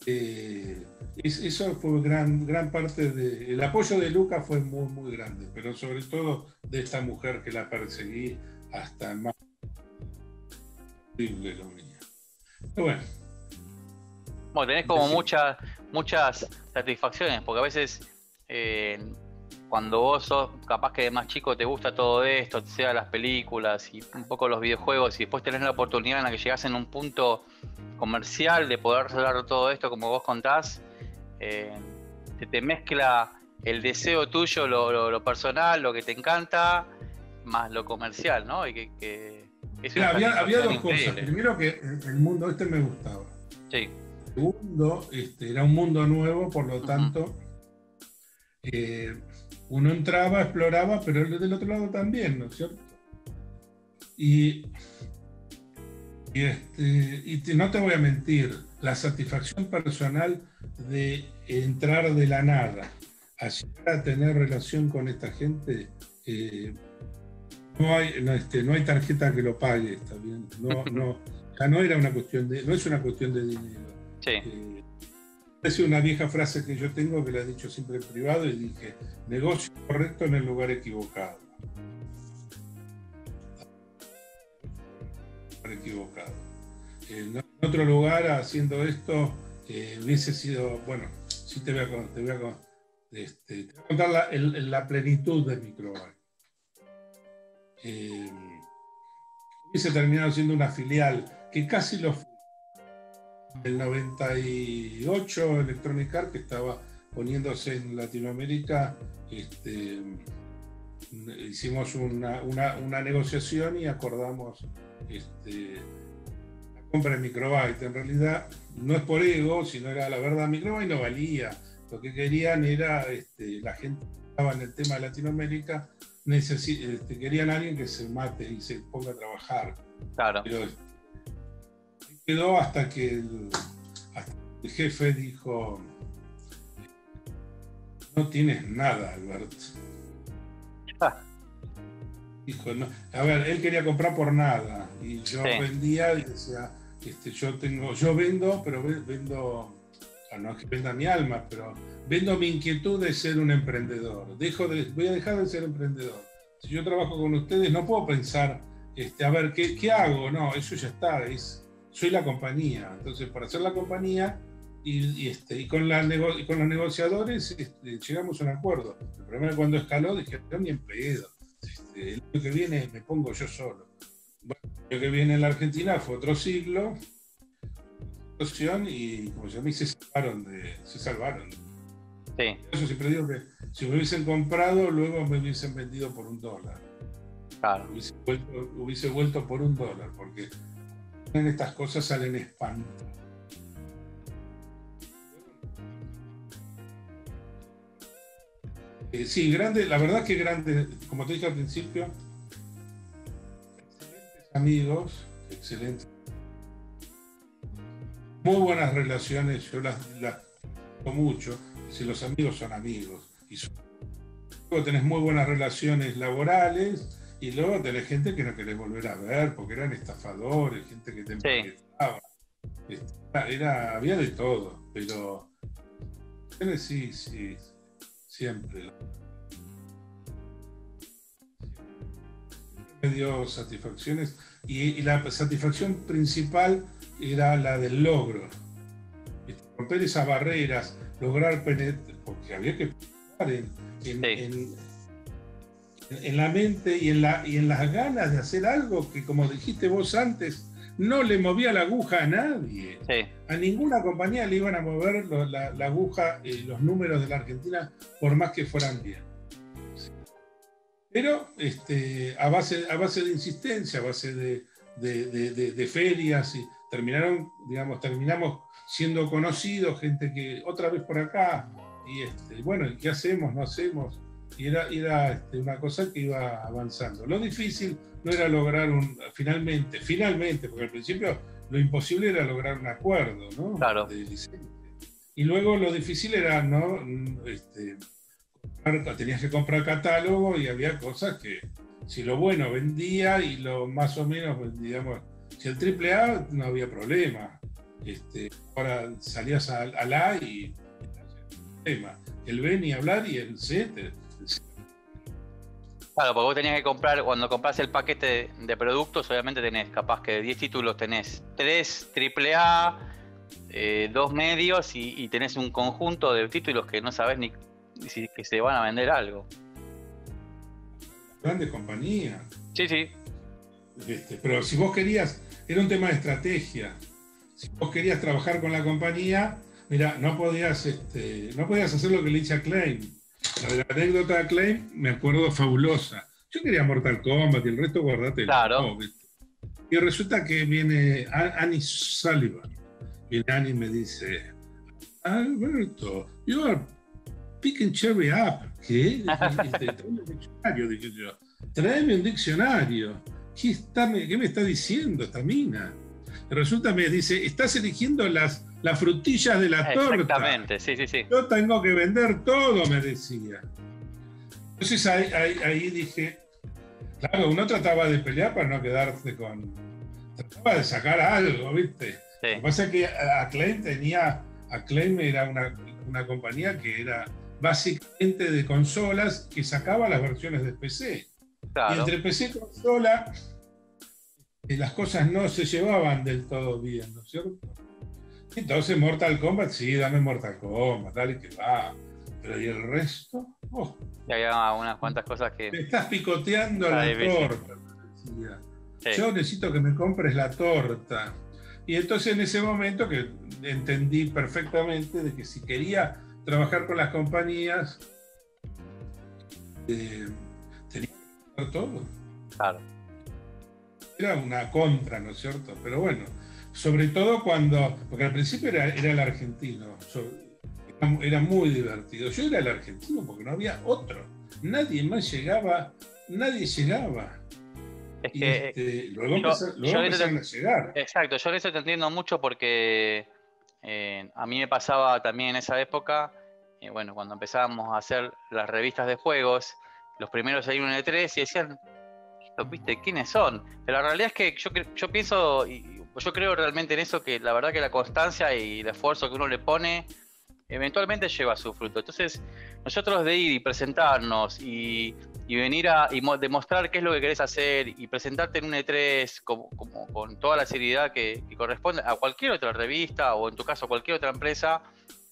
Eso fue gran parte de... El apoyo de Luca fue muy grande, pero sobre todo de esta mujer que la perseguí hasta más horrible lo mío. Pero bueno. Bueno, tenés como muchas satisfacciones, porque a veces cuando vos sos capaz que de más chico te gusta todo esto, sea las películas y un poco los videojuegos, y después tenés la oportunidad en la que llegás en un punto comercial de poder resolver todo esto como vos contás, se te mezcla el deseo tuyo, lo personal, lo que te encanta, más lo comercial, ¿no? Y que es una había dos increíble. cosas. Primero, que el mundo me gustaba. Sí. Segundo, era un mundo nuevo, por lo tanto, uno entraba, exploraba, pero del otro lado también, ¿no es cierto? Y no te voy a mentir, la satisfacción personal de entrar de la nada a llegar a tener relación con esta gente, no hay tarjeta que lo pague, está bien. Ya no era una cuestión no es una cuestión de dinero. Sí. Es una vieja frase que yo tengo, que la he dicho siempre en privado, y dije: negocio correcto en el lugar equivocado. En otro lugar, haciendo esto, hubiese sido, bueno, sí te voy a contar la plenitud de Microbyte. Hubiese terminado siendo una filial, que casi lo fue. En el 98, Electronic Arts, que estaba poniéndose en Latinoamérica, hicimos una negociación y acordamos la compra de Microbyte. En realidad no es por ego, sino era la verdad, Microbyte no valía. Lo que querían era, la gente que estaba en el tema de Latinoamérica, querían a alguien que se mate y se ponga a trabajar. Claro. Pero quedó hasta que el jefe dijo: no tienes nada, Alberto. Dijo, no. A ver, él quería comprar por nada y yo vendía y decía, yo vendo, pero vendo, no es que venda mi alma, pero vendo mi inquietud de ser un emprendedor. Voy a dejar de ser emprendedor. Si yo trabajo con ustedes, no puedo pensar, a ver, ¿qué hago? No, eso ya está, soy la compañía. Entonces, para ser la compañía y con los negociadores llegamos a un acuerdo. El problema es cuando escaló, dije: no, ni en pedo. El año que viene me pongo yo solo. Bueno, el año que viene en la Argentina fue otro siglo, y como se llama, se salvaron. Sí. Yo siempre digo que si me hubiesen comprado, luego me hubiesen vendido por $1. Claro. Hubiese vuelto por $1, porque en estas cosas salen espantos. Sí, grande, la verdad que grande, como te dije al principio, excelentes amigos, excelentes, muy buenas relaciones, yo las amo mucho, si los amigos son amigos, y luego tenés muy buenas relaciones laborales, y luego tenés gente que no querés volver a ver, porque eran estafadores, gente que te empaquetaba. Había de todo, pero sí, siempre. Me dio satisfacciones, y la satisfacción principal era la del logro. Romper esas barreras, lograr penetrar, porque había que pensar en la mente y en las ganas de hacer algo que, como dijiste vos antes, no le movía la aguja a nadie. Sí. A ninguna compañía le iban a mover la aguja, los números de la Argentina, por más que fueran bien. Pero a base de insistencia, a base de ferias, y terminamos siendo conocidos, gente que otra vez por acá, y bueno, ¿qué hacemos? No hacemos. Y era una cosa que iba avanzando. Lo difícil no era lograr finalmente, porque al principio lo imposible era lograr un acuerdo, ¿no? Claro. De licencia. Y luego lo difícil era, ¿no? Tenías que comprar catálogo, y había cosas que, si lo bueno vendía y lo más o menos, digamos, si el AAA no había problema. Ahora salías al A y tema. El B ni hablar y el C. Claro, porque vos tenías que comprar, cuando compras el paquete de productos, obviamente tenés capaz que de 10 títulos tenés 3 AAA, 2 medios y tenés un conjunto de títulos que no sabés ni si que se van a vender algo. Grandes compañías. Sí, sí. Pero si vos querías, era un tema de estrategia. Si vos querías trabajar con la compañía, mira, no podías hacer lo que le hice a Klein. La anécdota de Klein me acuerdo fabulosa. Yo quería Mortal Kombat y el resto guardate. Claro. Y resulta que viene Annie Sullivan. Viene Annie y me dice, Alberto, you are picking cherry up. ¿Qué? Tráeme un diccionario, dije yo. Tráeme un diccionario. ¿Qué me está diciendo esta mina? Y resulta me dice, estás eligiendo las frutillas de la torta. Exactamente, sí, sí, sí. Yo tengo que vender todo, me decía. Entonces ahí dije, claro, uno trataba de pelear para no quedarse con... Trataba de sacar algo, ¿viste? Sí. Lo que pasa es que Acclaim era una compañía que era básicamente de consolas que sacaba las versiones de PC. Claro. Y entre PC y consola las cosas no se llevaban del todo bien, ¿no es cierto? Entonces Mortal Kombat, sí, dame Mortal Kombat, dale que va. Pero ¿y el resto? Oh, y había unas cuantas cosas que... Me estás picoteando la torta, me decía. Sí. Yo necesito que me compres la torta. Y entonces en ese momento que entendí perfectamente de que si quería trabajar con las compañías, tenía que hacer todo. Claro. Era una contra, ¿no es cierto? Pero bueno, sobre todo porque al principio era el argentino, era muy divertido. Yo era el argentino porque no había otro. Nadie más llegaba, nadie llegaba. Es que luego empezaron a llegar. Exacto, yo eso te entiendo mucho porque a mí me pasaba también en esa época, bueno, cuando empezábamos a hacer las revistas de juegos, los primeros ahí en un E3 y decían, ¿viste? ¿Quiénes son? Pero la realidad es que yo pienso, y yo creo realmente en eso, que la verdad que la constancia y el esfuerzo que uno le pone eventualmente lleva su fruto. Entonces, nosotros de ir y presentarnos y venir y demostrar qué es lo que querés hacer y presentarte en un E3 con toda la seriedad que corresponde a cualquier otra revista o en tu caso cualquier otra empresa,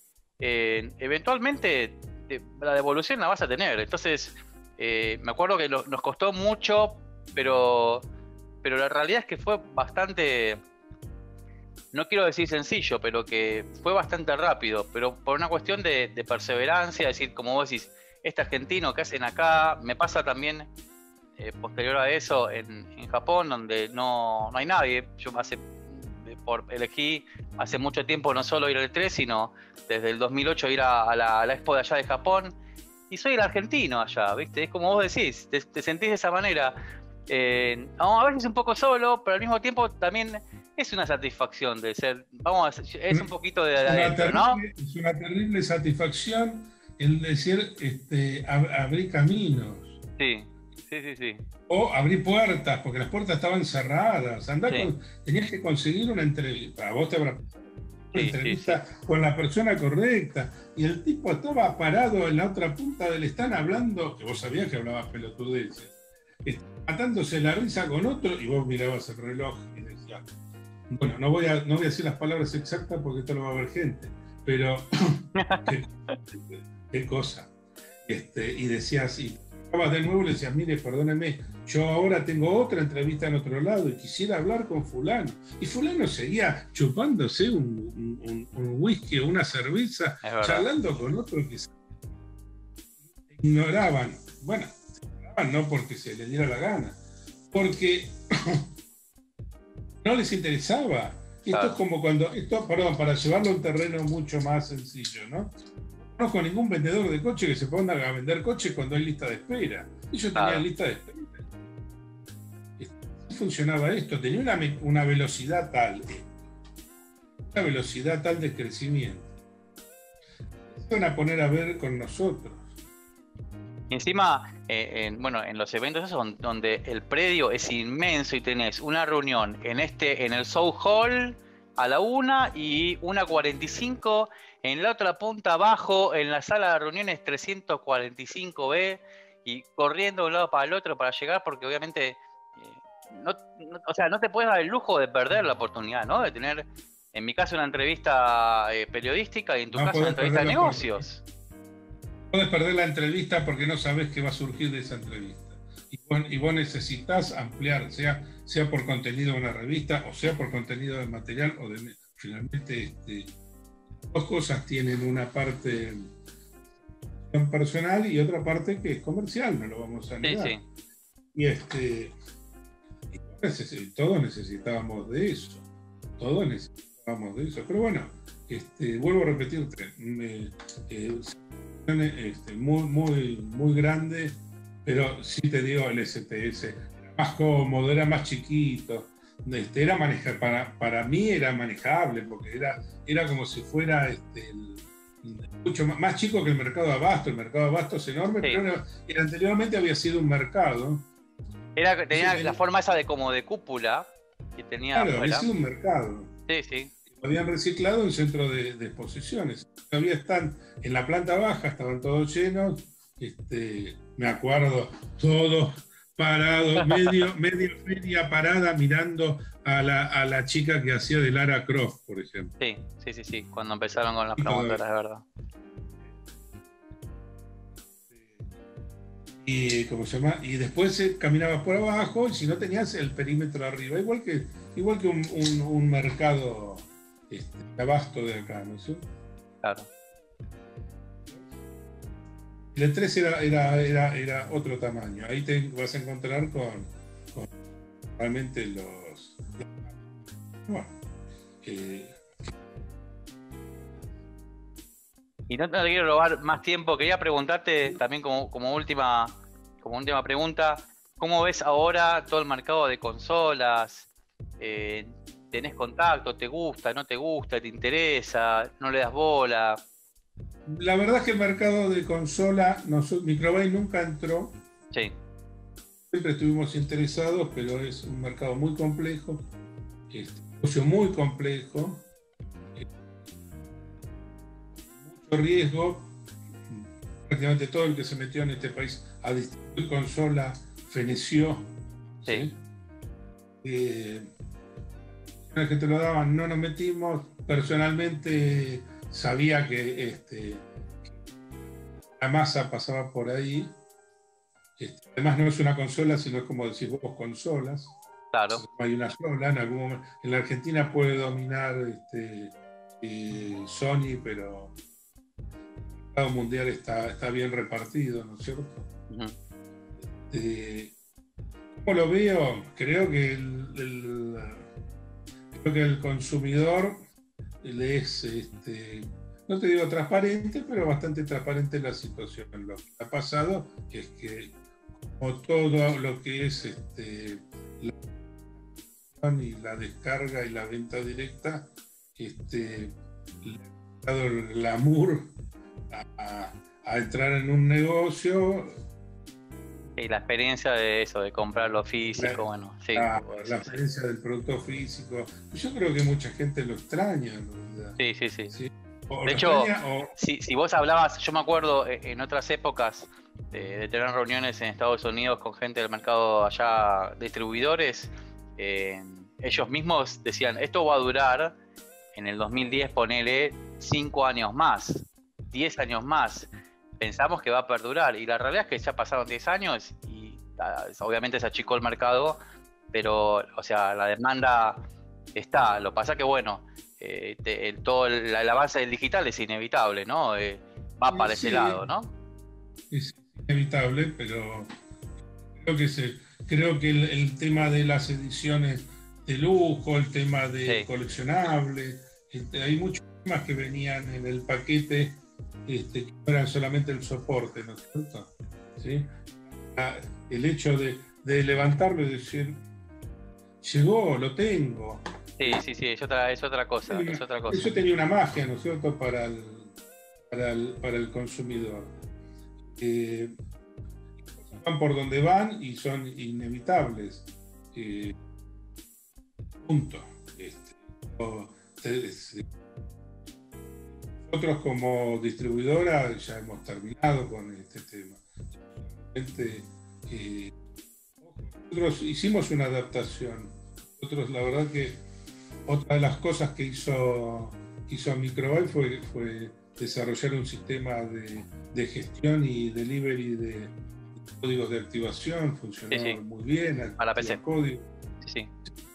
eventualmente la devolución la vas a tener. Entonces, me acuerdo que nos costó mucho, pero la realidad es que fue bastante... No quiero decir sencillo, pero que fue bastante rápido, pero por una cuestión de perseverancia, es decir, como vos decís, este argentino que hacen acá, me pasa también posterior a eso en Japón, donde no hay nadie. Yo elegí hace mucho tiempo no solo ir al E3, sino desde el 2008 ir a la expo de allá de Japón, y soy el argentino allá, ¿viste? Es como vos decís, te sentís de esa manera, a veces un poco solo, pero al mismo tiempo también... Es una satisfacción de ser, es un poquito de adentro, ¿no? Es una terrible satisfacción el decir, abrí caminos. Sí. O abrí puertas, porque las puertas estaban cerradas. Tenías que conseguir una entrevista. Para vos te habrá una entrevista con la persona correcta. Y el tipo estaba parado en la otra punta del stand hablando, que vos sabías que hablabas pelotudeces, matándose la risa con otro, y vos mirabas el reloj y decías... Bueno, no voy a decir las palabras exactas porque esto lo va a ver gente, pero qué cosa. Y decías, y de nuevo le decías, mire, perdóneme, yo ahora tengo otra entrevista en otro lado y quisiera hablar con fulano. Y fulano seguía chupándose un whisky o una cerveza, charlando con otro que ignoraban. Bueno, se ignoraban no porque se les diera la gana, porque... no les interesaba. Esto es como para llevarlo a un terreno mucho más sencillo, ¿no? No conozco ningún vendedor de coche que se ponga a vender coches cuando hay lista de espera. Ellos tenían lista de espera. Así funcionaba esto, tenía una velocidad tal de crecimiento. Se van a poner a ver con nosotros. Y encima, en los eventos esos donde el predio es inmenso y tenés una reunión en el Show Hall a la 1 y 1:45 en la otra punta abajo, en la sala de reuniones 345B, y corriendo de un lado para el otro para llegar, porque obviamente o sea, no te puedes dar el lujo de perder la oportunidad, ¿no? De tener, en mi caso, una entrevista periodística y en tu caso una entrevista de negocios. Puedes perder la entrevista porque no sabes qué va a surgir de esa entrevista. Y vos necesitas ampliar, sea por contenido de una revista o sea por contenido de material o de... Finalmente, dos cosas tienen una parte personal y otra parte que es comercial, no lo vamos a negar. Sí, sí. Y todos necesitábamos de eso. Pero bueno, vuelvo a repetirte, muy grande, pero sí te digo, el STS era más cómodo, era más chiquito, era para mí era manejable, porque era como si fuera mucho más chico que el mercado de abasto. El mercado de abasto es enorme, sí. Pero anteriormente había sido un mercado. Tenía la forma esa de como de cúpula que tenía. Claro, había sido un mercado. Sí, sí. Habían reciclado un centro de exposiciones. Todavía están en la planta baja, estaban todos llenos. Me acuerdo, todos parados, media feria parada mirando a la chica que hacía de Lara Croft, por ejemplo. Sí, cuando empezaron con las promotoras, de verdad. Y, ¿cómo se llama? Y después caminabas por abajo y si no tenías el perímetro arriba, igual que un mercado de abasto de acá, ¿no es cierto? Claro. El E3 era otro tamaño. Ahí te vas a encontrar con realmente los... Bueno, y no te quiero robar más tiempo. Quería preguntarte también como última pregunta, ¿cómo ves ahora todo el mercado de consolas? ¿Tenés contacto? ¿Te gusta? ¿No te gusta? ¿Te interesa? ¿No le das bola? La verdad es que el mercado de consola, Microbase nunca entró. Sí. Siempre estuvimos interesados, pero es un mercado muy complejo, un negocio muy complejo, mucho riesgo. Prácticamente todo el que se metió en este país a distribuir consola feneció. Sí. Una vez que te lo daban, no nos metimos. Personalmente sabía que la masa pasaba por ahí. Además no es una consola, sino es como decís vos, consolas. Claro. No hay una sola. En algún momento, en la Argentina puede dominar Sony, pero el mercado mundial está bien repartido, ¿no es cierto? Uh-huh. ¿Cómo lo veo? Creo que el consumidor le es, no te digo transparente, pero bastante transparente en la situación. Lo que ha pasado es que, como todo lo que es la descarga y la venta directa, le ha dado el glamour a entrar en un negocio. Y la experiencia de eso, de comprarlo físico, bueno, sí. La experiencia del producto físico. Yo creo que mucha gente lo extraña, en realidad. Sí. De hecho, si vos hablabas, yo me acuerdo en otras épocas de tener reuniones en Estados Unidos con gente del mercado allá, distribuidores, ellos mismos decían, esto va a durar, en el 2010 ponele 5 años más, 10 años más. Pensamos que va a perdurar y la realidad es que ya pasaron 10 años y obviamente se achicó el mercado, pero o sea, la demanda está. Lo que pasa que bueno, todo el avance del digital es inevitable, ¿no? Va para ese lado, ¿no? Es inevitable, pero creo que el tema de las ediciones de lujo, el tema de coleccionables, hay muchos temas que venían en el paquete que no eran solamente el soporte, ¿no es cierto? ¿Sí? El hecho de levantarlo y decir, llegó, lo tengo. Sí, es otra cosa. Eso tenía una magia, ¿no es cierto?, para el consumidor. Van por donde van y son inevitables. Punto. Nosotros como distribuidora ya hemos terminado con este tema. Nosotros hicimos una adaptación. Nosotros, la verdad que otra de las cosas que hizo Microbyte fue desarrollar un sistema de gestión y delivery de códigos de activación. Funcionó muy bien. A la PC. Código. Sí.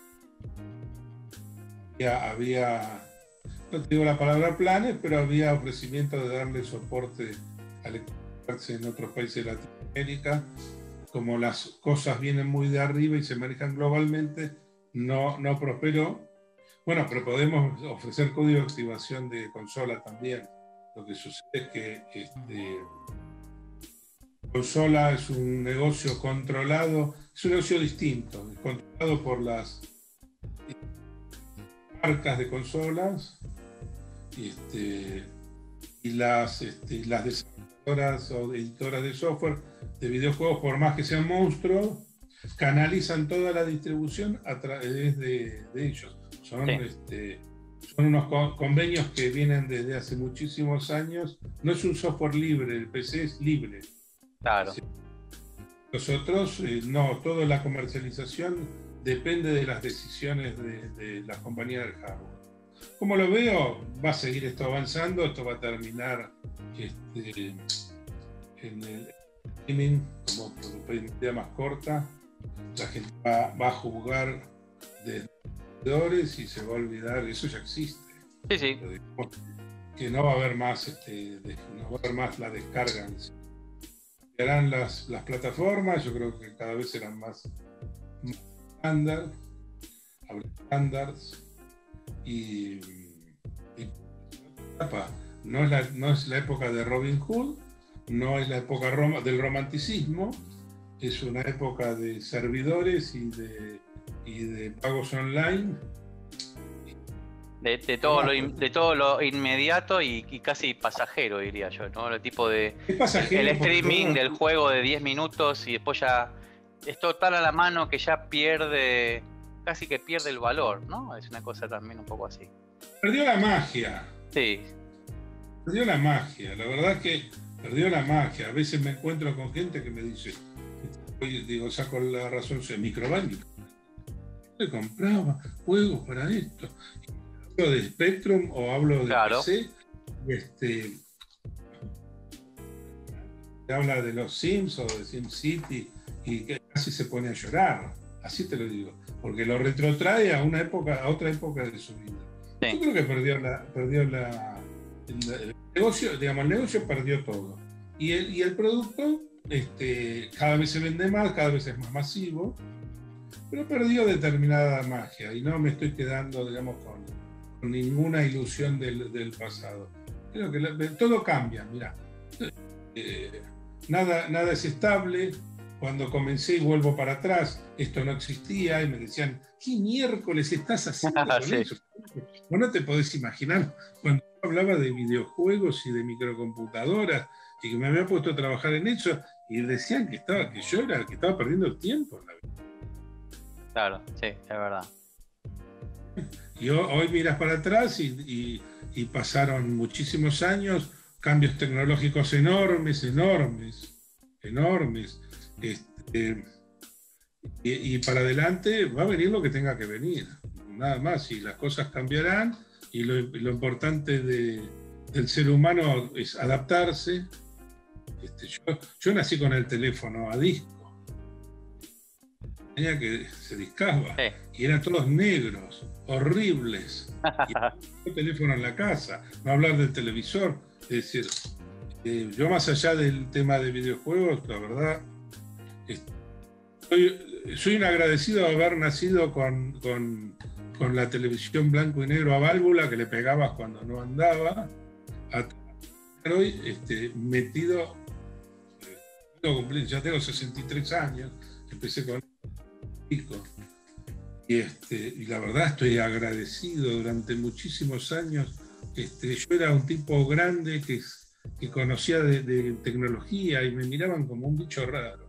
Había, no te digo la palabra planes, pero había ofrecimiento de darle soporte al en otros países de Latinoamérica. Como las cosas vienen muy de arriba y se manejan globalmente, no prosperó. Bueno, pero podemos ofrecer código de activación de consola también. Lo que sucede es que consola es un negocio controlado, es un negocio distinto, es controlado por las marcas de consolas y las desarrolladoras o editoras de software de videojuegos, por más que sean monstruos, canalizan toda la distribución a través de ellos. Son unos convenios que vienen desde hace muchísimos años. No es un software libre, el PC es libre. Claro. Nosotros, no, toda la comercialización depende de las decisiones de las compañías del hardware. Como lo veo, va a seguir esto avanzando, esto va a terminar en el streaming como medida más corta. La gente va a jugar de servidores y se va a olvidar, eso ya existe. Sí. Que no va a haber más, no va a haber más la descarga. Cambiarán las plataformas, yo creo que cada vez serán más estándar, habrá estándares y no es la época de Robin Hood, no es la época del romanticismo, es una época de servidores y de pagos online. De todo lo inmediato y casi pasajero, diría yo, ¿no? El tipo de el streaming del juego de 10 minutos y después ya es todo tan a la mano que ya casi que pierde el valor, ¿no? Es una cosa también un poco así. Perdió la magia. Sí. Perdió la magia, la verdad que perdió la magia. A veces me encuentro con gente que me dice, digo, saco la razón, Microbyte, yo compraba juegos para esto. Hablo de Spectrum o hablo de PC, habla de los Sims o de SimCity y casi se pone a llorar, así te lo digo, porque lo retrotrae a otra época de su vida. Sí. Yo creo que perdió el negocio, digamos, el negocio perdió todo. Y el producto cada vez se vende más, cada vez es más masivo, pero perdió determinada magia y no me estoy quedando, digamos, con ninguna ilusión del pasado. Creo que todo cambia, mira. Nada es estable. Cuando comencé y vuelvo para atrás, esto no existía y me decían, ¿qué miércoles estás haciendo con eso? Vos no te podés imaginar cuando yo hablaba de videojuegos y de microcomputadoras y que me había puesto a trabajar en eso y decían que yo era el que estaba perdiendo el tiempo en la vida. Claro, sí, es verdad. Y hoy miras para atrás y pasaron muchísimos años, cambios tecnológicos enormes. Y para adelante va a venir lo que tenga que venir, nada más, y las cosas cambiarán y lo importante del ser humano es adaptarse. Yo nací con el teléfono a disco, tenía que se discaba y eran todos negros, horribles, y el teléfono en la casa, no hablar del televisor, es decir, yo más allá del tema de videojuegos, la verdad, soy un agradecido de haber nacido con la televisión blanco y negro a válvula que le pegabas cuando no andaba, a hoy metido, ya tengo 63 años, empecé con pico. Y la verdad estoy agradecido durante muchísimos años. Yo era un tipo grande que conocía de tecnología y me miraban como un bicho raro.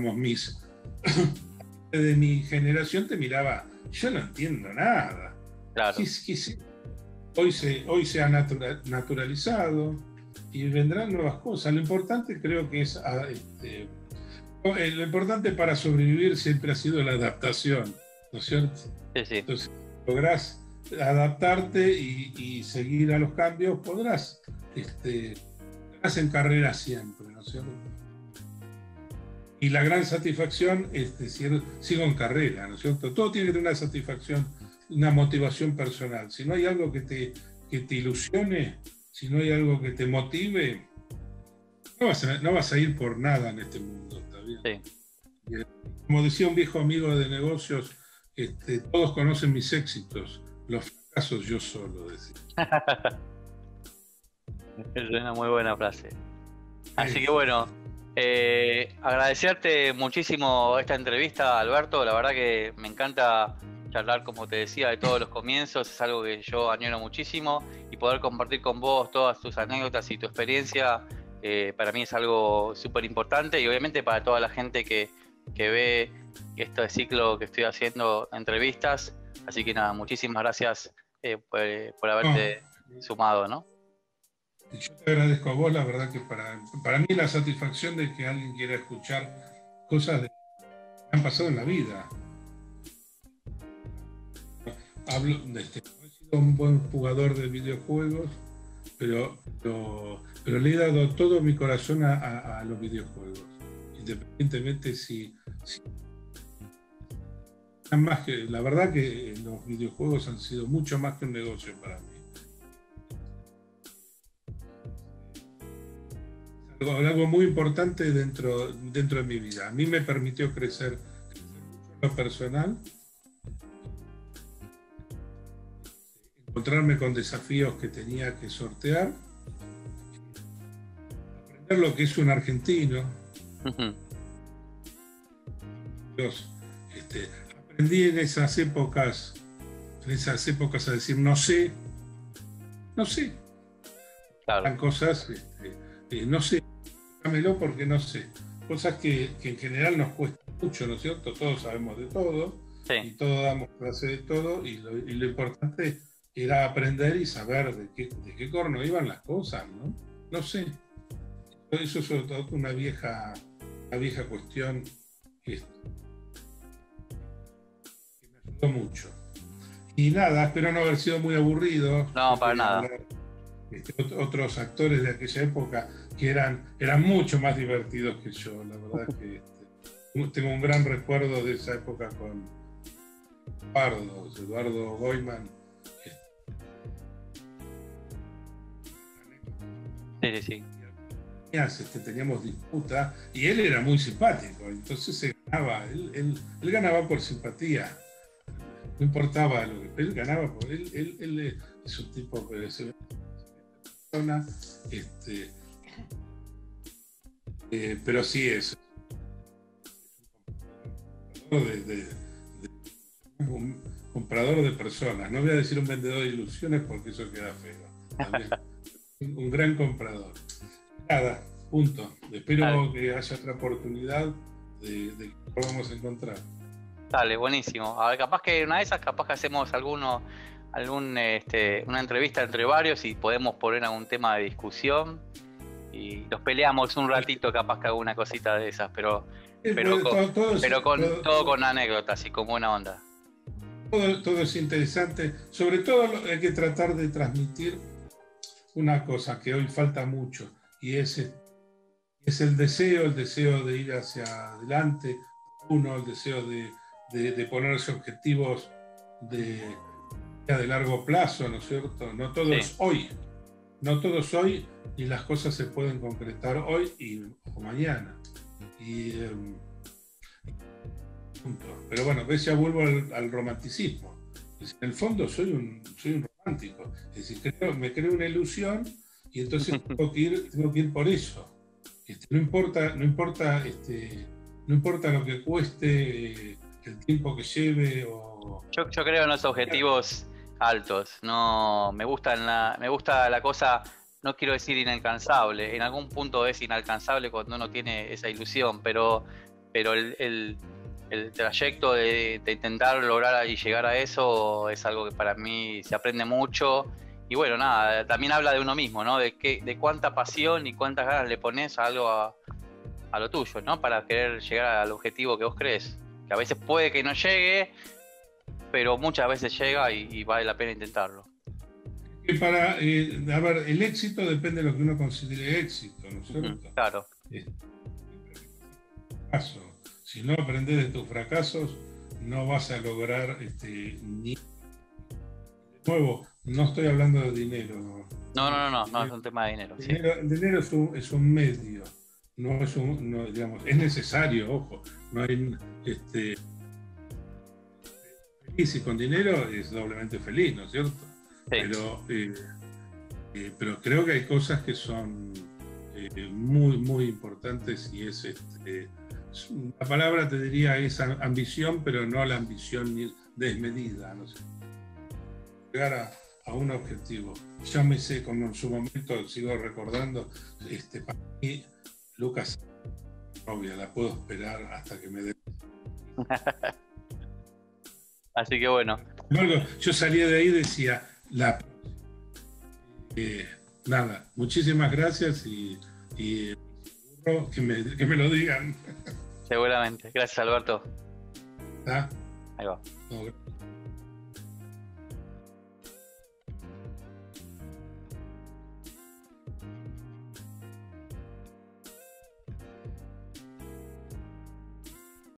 Digamos, de mi generación te miraba, yo no entiendo nada. Claro. Sí, hoy se ha naturalizado y vendrán nuevas cosas. Lo importante creo que es, lo importante para sobrevivir siempre ha sido la adaptación, ¿no es cierto? Sí, sí. Entonces, lográs adaptarte y seguir a los cambios, podrás en carrera siempre, ¿no es cierto? Y la gran satisfacción es decir, sigo en carrera, ¿no es cierto? Todo tiene que tener una satisfacción, una motivación personal. Si no hay algo que te ilusione, si no hay algo que te motive, no vas a ir por nada en este mundo, ¿está bien? Sí. Como decía un viejo amigo de negocios, todos conocen mis éxitos, los fracasos yo solo, decía. Es una muy buena frase. Así que bueno, agradecerte muchísimo esta entrevista, Alberto. La verdad que me encanta charlar, como te decía, de todos los comienzos. Es algo que yo añoro muchísimo, y poder compartir con vos todas tus anécdotas y tu experiencia, para mí es algo súper importante, y obviamente para toda la gente que ve este ciclo que estoy haciendo entrevistas. Así que nada, muchísimas gracias por haberte sumado, ¿no? Y yo te agradezco a vos, la verdad que para mí la satisfacción de que alguien quiera escuchar cosas que han pasado en la vida. No he sido un buen jugador de videojuegos, pero le he dado todo mi corazón a los videojuegos, independientemente más que, la verdad que los videojuegos han sido mucho más que un negocio para mí. Algo muy importante dentro de mi vida. A mí me permitió crecer mucho en lo personal, encontrarme con desafíos que tenía que sortear, aprender lo que es un argentino. Aprendí en esas épocas a decir no sé. Claro. Eran cosas, no sé, dámelo porque no sé. Cosas que en general nos cuesta mucho, ¿no es cierto? Todos sabemos de todo, Sí. Y todos damos clase de todo, y lo importante era aprender y saber de qué corno iban las cosas, ¿no? No sé. Eso es una vieja cuestión que me ayudó mucho. Y nada, espero no haber sido muy aburrido. No, para nada. Otros actores de aquella época que eran mucho más divertidos que yo, la verdad que tengo un gran recuerdo de esa época con Eduardo Goiman. Sí. Teníamos disputa y él era muy simpático, entonces se ganaba, él ganaba por simpatía, no importaba lo que él ganaba, por él es un tipo que se persona, pero sí es un comprador de personas, no voy a decir un vendedor de ilusiones porque eso queda feo, también, un gran comprador. Nada, punto. Espero que haya otra oportunidad de que nos podamos encontrar. Dale, buenísimo. A ver, capaz que una de esas, capaz que hacemos una entrevista entre varios y podemos poner algún tema de discusión y nos peleamos un ratito, capaz que alguna cosita de esas, pero todo con anécdotas y con buena onda. Todo es interesante. Sobre todo hay que tratar de transmitir una cosa que hoy falta mucho, y es el deseo de ir hacia adelante, el deseo de ponerse objetivos de largo plazo, ¿no es cierto? No todo es hoy, y las cosas se pueden concretar hoy o mañana. Pero bueno, ves, ya vuelvo al romanticismo. En el fondo soy un romántico, es decir, me creo una ilusión y entonces tengo que ir por eso. No importa lo que cueste, el tiempo que lleve. Yo creo en los objetivos altos. No me gusta la cosa, no quiero decir inalcanzable. En algún punto es inalcanzable cuando uno tiene esa ilusión, pero el trayecto de intentar lograr y llegar a eso es algo que para mí se aprende mucho. Y bueno, nada, también habla de uno mismo, ¿no? De cuánta pasión y cuántas ganas le pones a algo a lo tuyo, ¿no? Para querer llegar al objetivo que vos crees. Que a veces puede que no llegue, pero muchas veces llega y vale la pena intentarlo. Que para, a ver, el éxito depende de lo que uno considere éxito, ¿no es cierto? Claro. Fracaso. Si no aprendes de tus fracasos, no vas a lograr ni... De nuevo, no estoy hablando de dinero. No, es un tema de dinero. El dinero es un medio, no es digamos, es necesario, ojo, no hay feliz y con dinero es doblemente feliz, ¿no es cierto? Sí. Pero creo que hay cosas que son muy, muy importantes y es la palabra te diría es ambición, pero no la ambición desmedida, no sé. Llegar a un objetivo. Yo me sé, como en su momento sigo recordando, para mí, Lucas, obvia, la puedo esperar hasta que me dé. Así que bueno. Yo salía de ahí y decía, nada, muchísimas gracias y que me lo digan. Seguramente. Gracias, Alberto. ¿Ah? Ahí va. No,